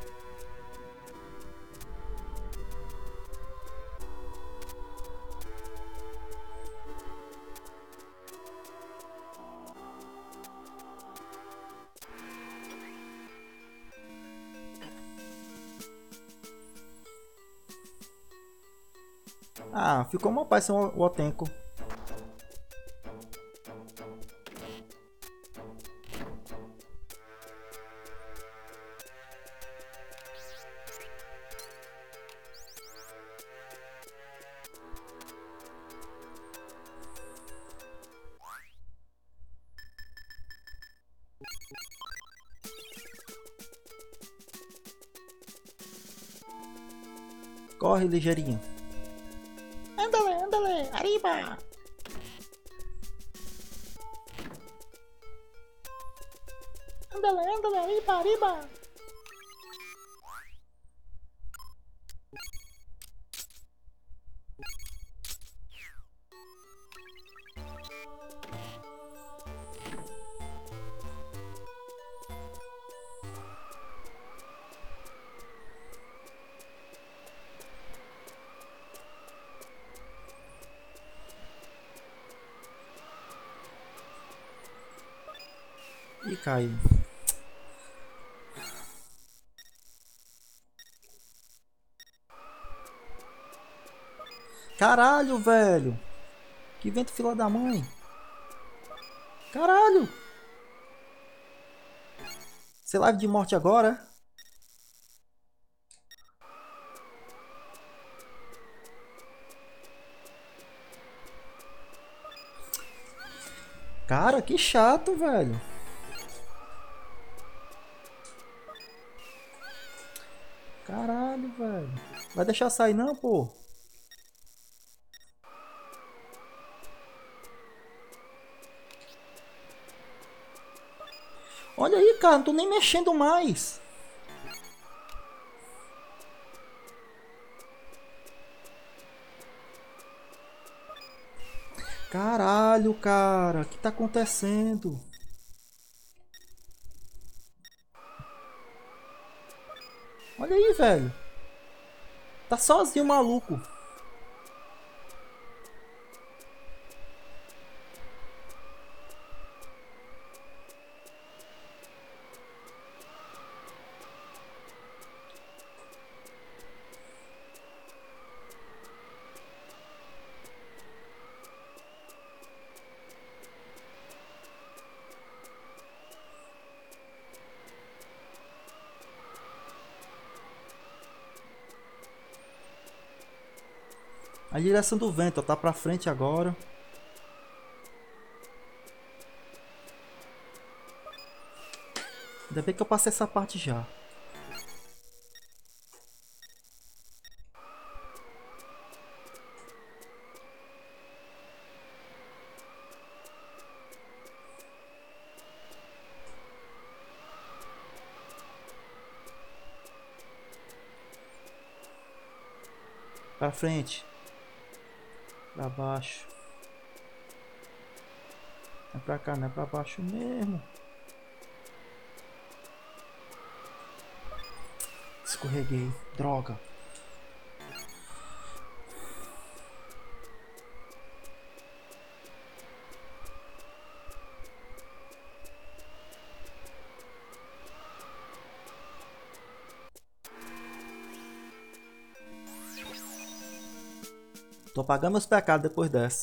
Ah, ficou uma paz sem o o Otenko. Corre, ligeirinho. Ándale, ándale, arriba. Ándale, ándale, arriba, arriba. E caiu. Caralho, velho. Que vento fila da mãe. Caralho. Você live de morte agora? Cara, que chato, velho. Caralho, velho. Vai deixar sair não, pô? Olha aí, cara, não tô nem mexendo mais. Caralho, cara, o que tá acontecendo? Olha aí, velho. Tá sozinho o maluco. A direção do vento, ó, tá pra frente agora. Ainda bem que eu passei essa parte já. Pra frente. Pra baixo. Não é pra cá, não é pra baixo mesmo. Escorreguei. Droga. Tô pagando meus pecados depois dessa.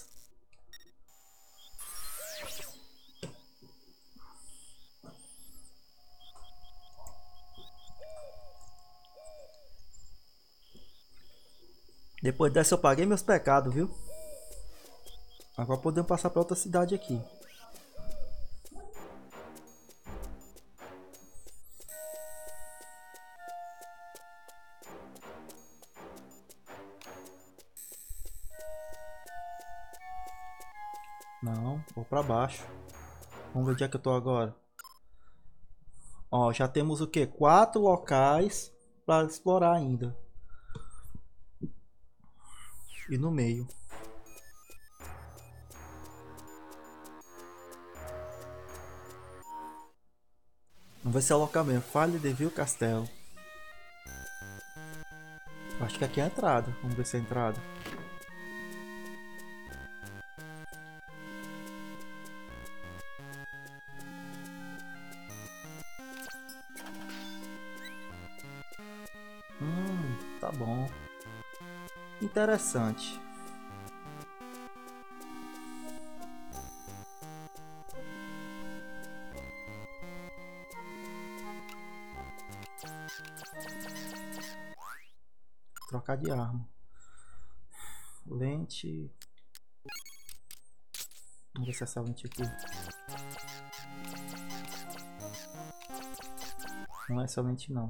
Depois dessa eu paguei meus pecados, viu? Agora podemos passar pra outra cidade aqui. Não, vou pra baixo. Vamos ver onde é que eu tô agora. Ó, já temos o que? Quatro locais para explorar ainda. E no meio. Vamos ver se é o local mesmo. Falha de Vil Castelo. Acho que aqui é a entrada. Vamos ver se é a entrada. Hum, tá bom. Interessante. Trocar de arma. Lente. Vamos ver se é essa lente aqui. Não é essa lente não.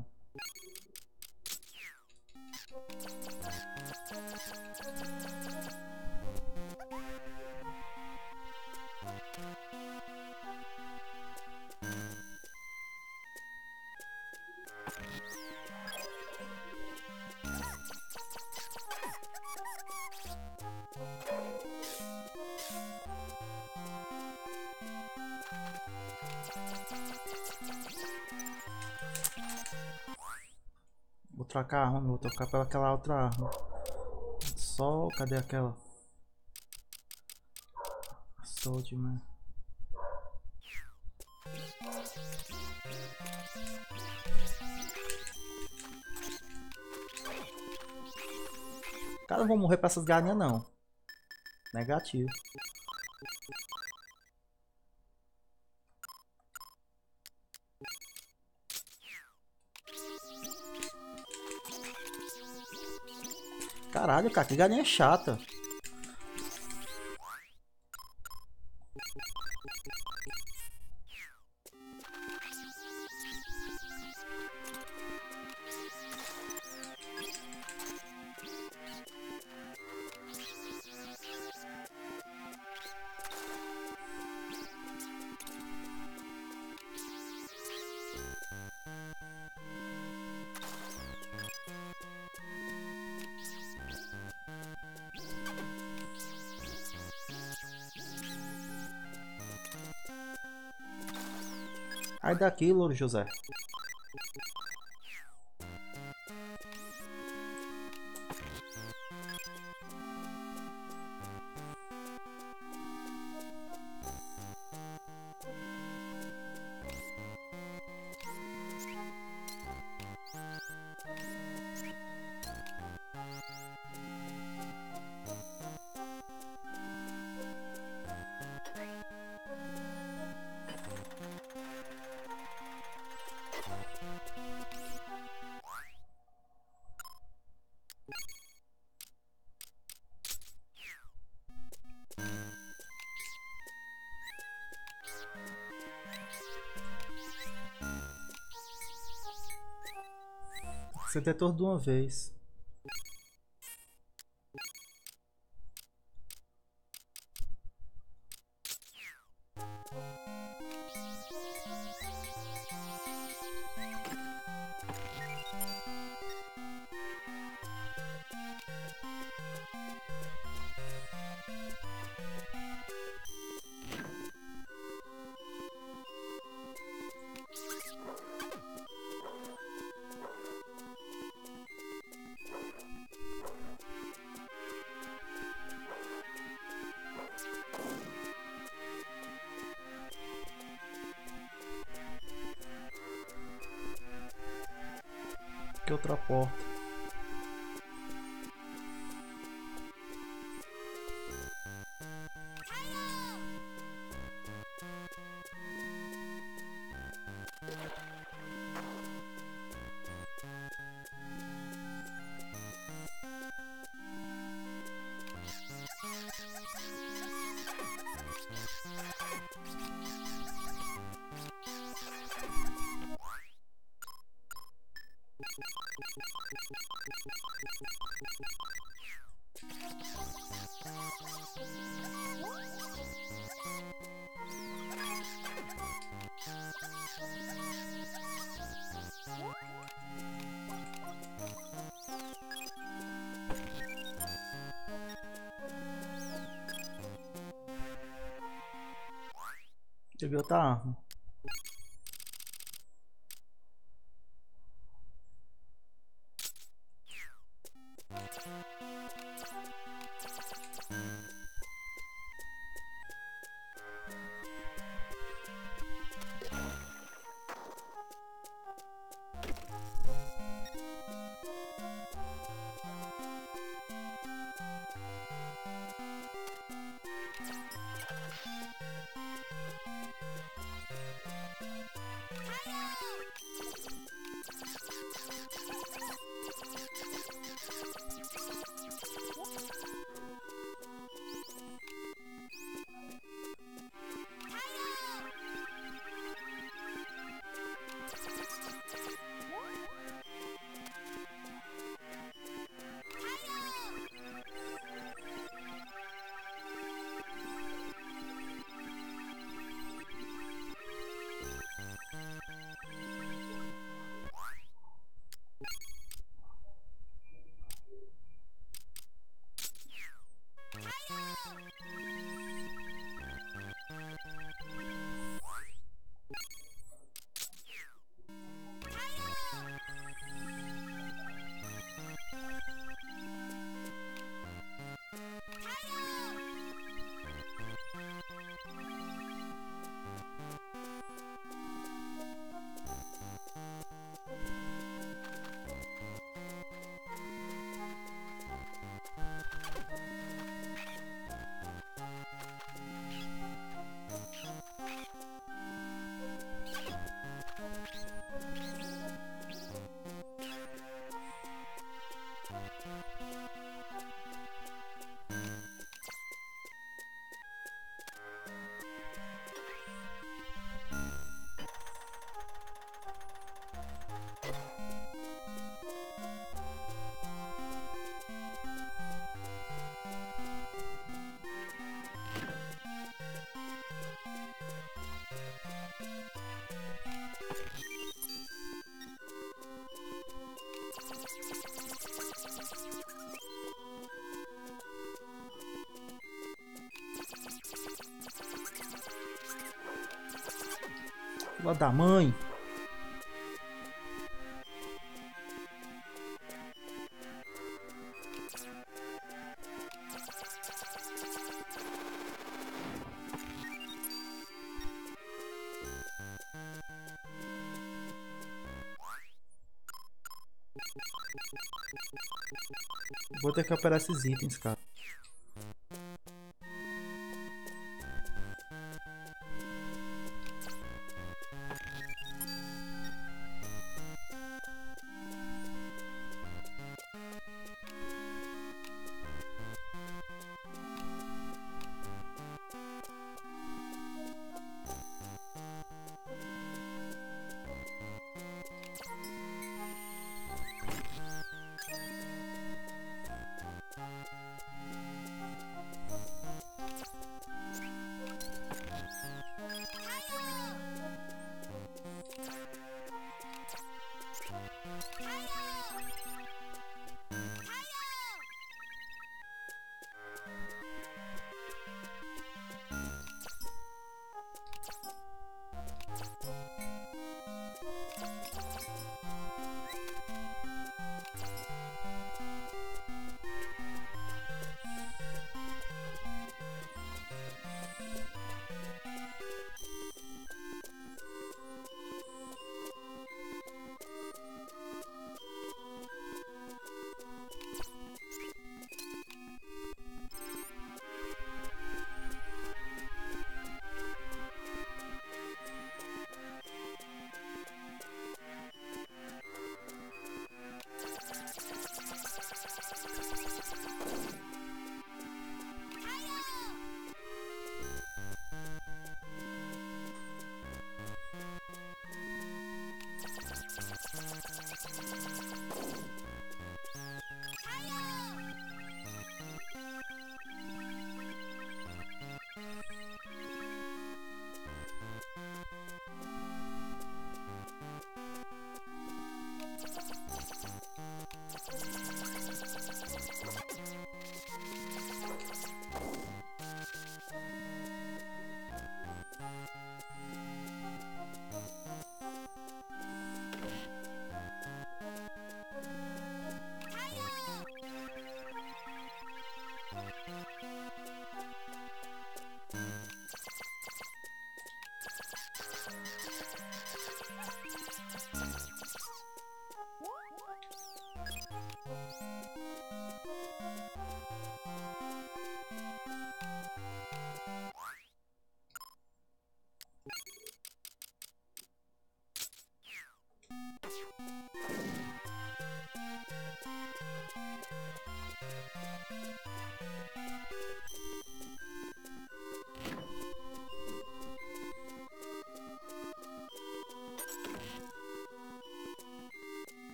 Vou trocar a arma, vou trocar pela aquela outra arma. Só, cadê aquela? Soldman. Cara, não vou morrer pra essas galinhas não. Negativo. Caralho, cara, que galinha chata. Sai daqui, Louro José. Você detor de uma vez. Que outra porta? Peguei outra arma. Filha da mãe. Vou ter que operar esses itens, cara.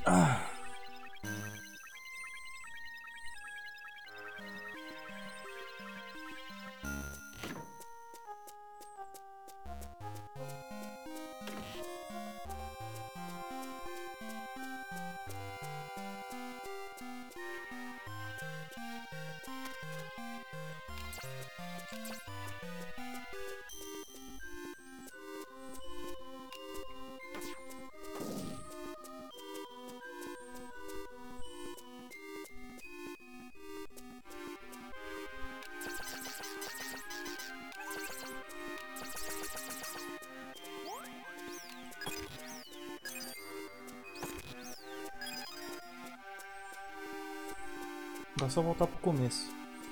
Agora é só voltar pro começo.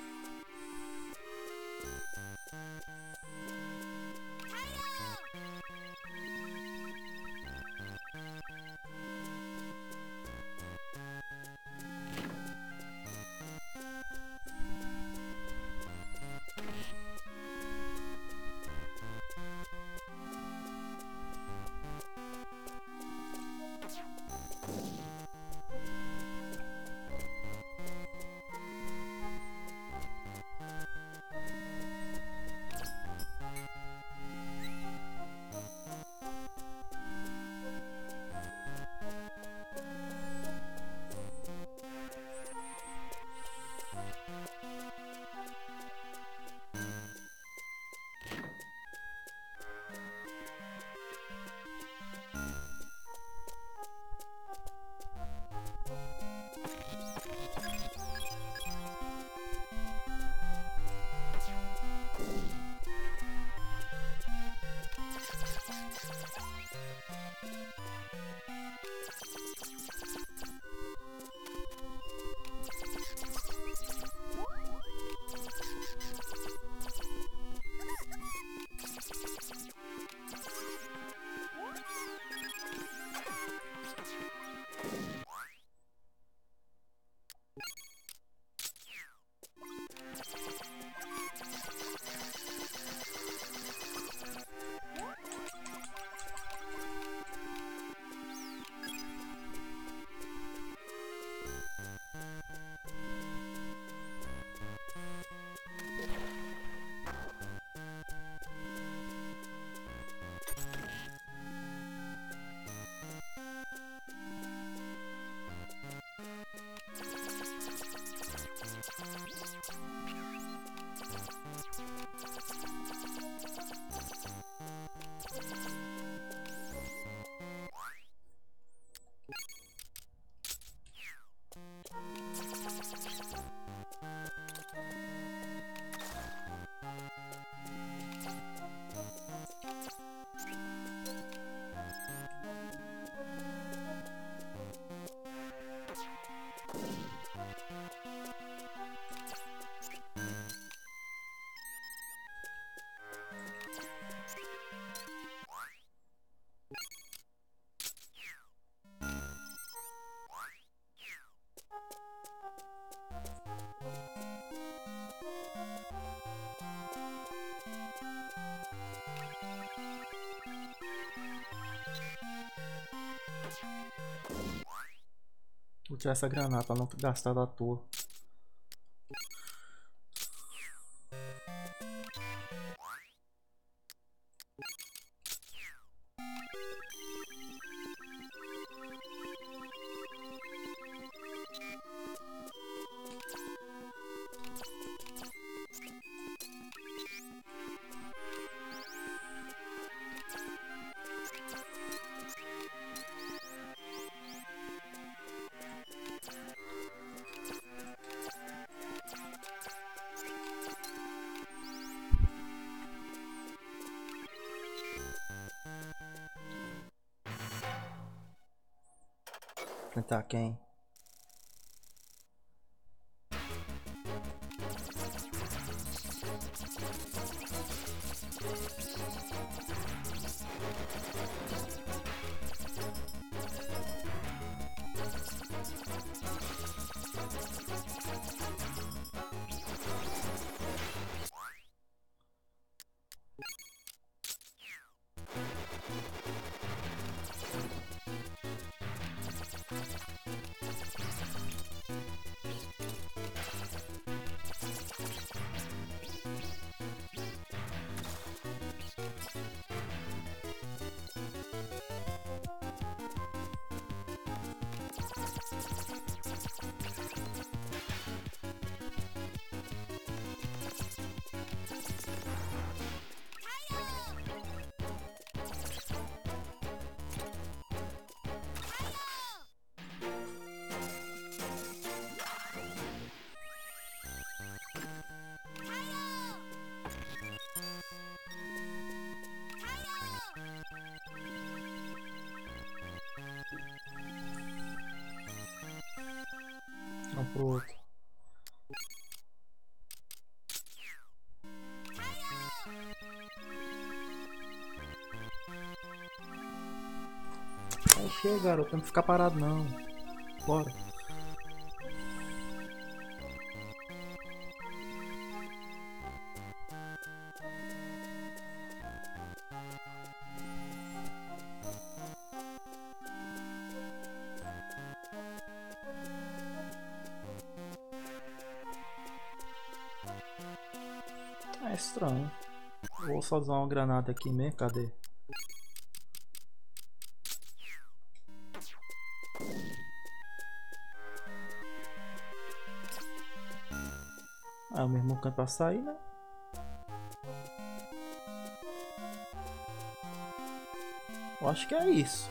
Vou tirar essa granada pra não gastar à toa. Tentar quem? Vamos pro outro. Aí chega, garoto, não ficar parado não. Bora. É estranho. Vou só usar uma granada aqui mesmo, cadê? Ah, o mesmo canto pra sair, né? Eu acho que é isso.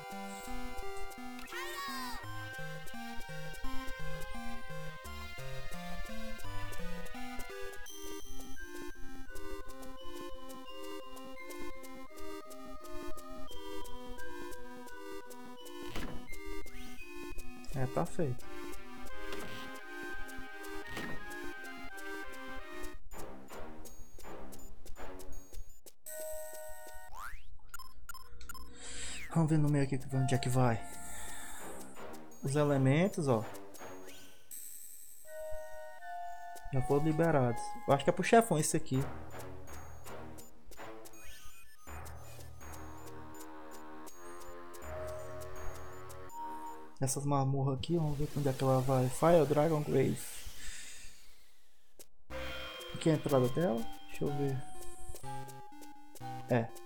É, tá feito. Vamos ver no meio aqui onde é que vai. Os elementos, ó. Já foram liberados. Eu acho que é pro chefão esse aqui. Essas masmorras aqui, vamos ver onde é que ela vai. Fire Dragon Grave. Aqui é a entrada dela. Deixa eu ver. É.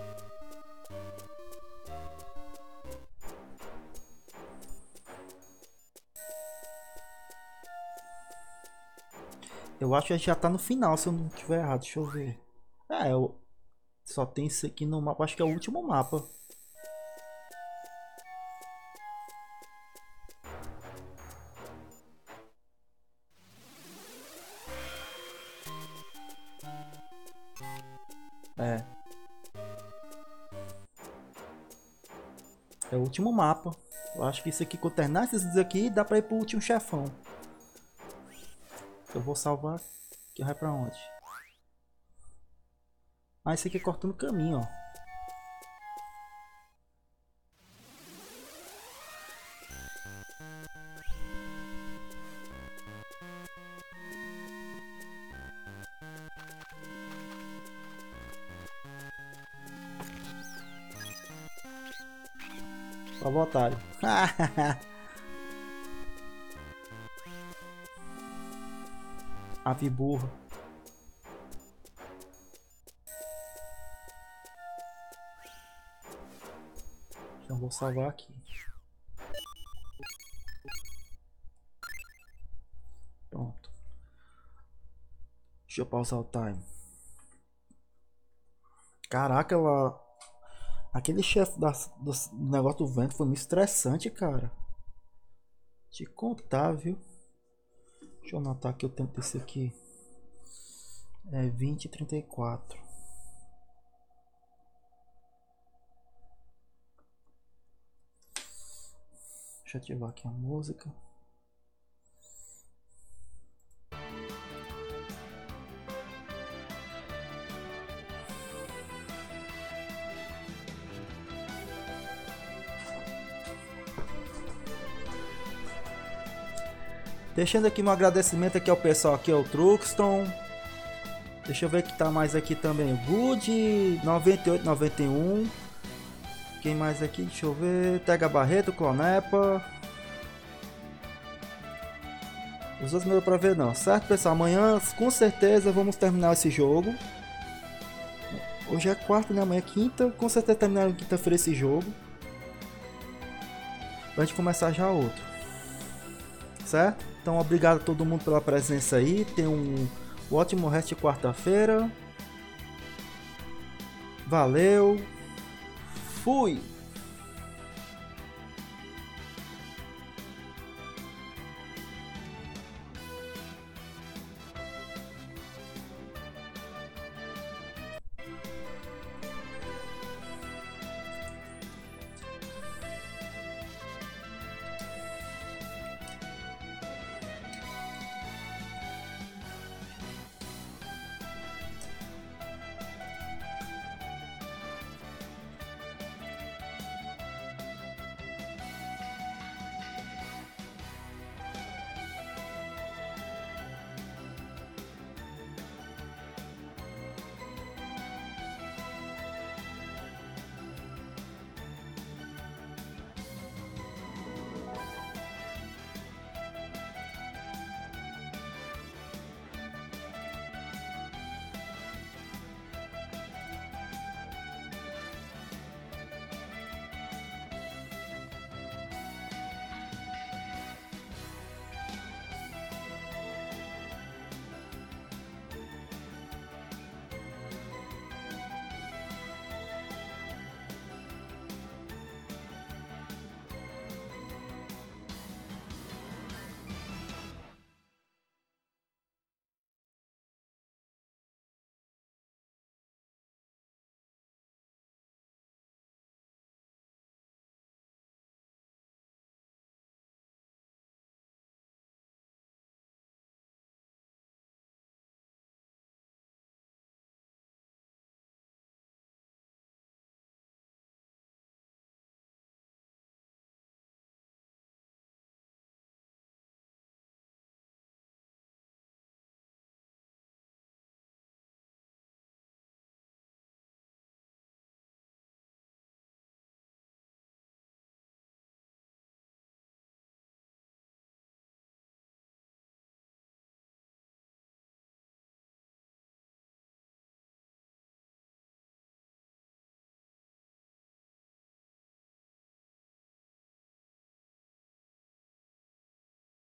Eu acho que a gente já tá no final, se eu não estiver errado. Deixa eu ver. É, eu... só tem isso aqui no mapa. Acho que é o último mapa. É. É o último mapa. Eu acho que isso aqui, quando terminar esses aqui, dá pra ir pro último chefão. Eu vou salvar. Que vai pra onde? Ah, esse aqui é cortando o caminho, ó. Só o otário. Ave burra. Então vou salvar aqui. Pronto. Deixa eu pausar o time. Caraca, ela... aquele chefe da, do, do negócio do vento foi muito estressante, cara. Te contar, viu? Deixa eu anotar que o tempo desse aqui é vinte e trinta e quatro. Deixa eu ativar aqui a música. Deixando aqui um agradecimento aqui ao pessoal, aqui é o Truxton. Deixa eu ver que tá mais aqui também. Good noventa e oito noventa e um. Quem mais aqui? Deixa eu ver. Tega Barreto, Clonepa. Os outros não deu pra ver não. Certo, pessoal? Amanhã com certeza vamos terminar esse jogo. Hoje é quarta, né? Amanhã é quinta. Com certeza terminar quinta-feira esse jogo. Pra gente começar já outro. Certo? Então obrigado a todo mundo pela presença aí. Tenha um ótimo resto de quarta-feira. Valeu. Fui.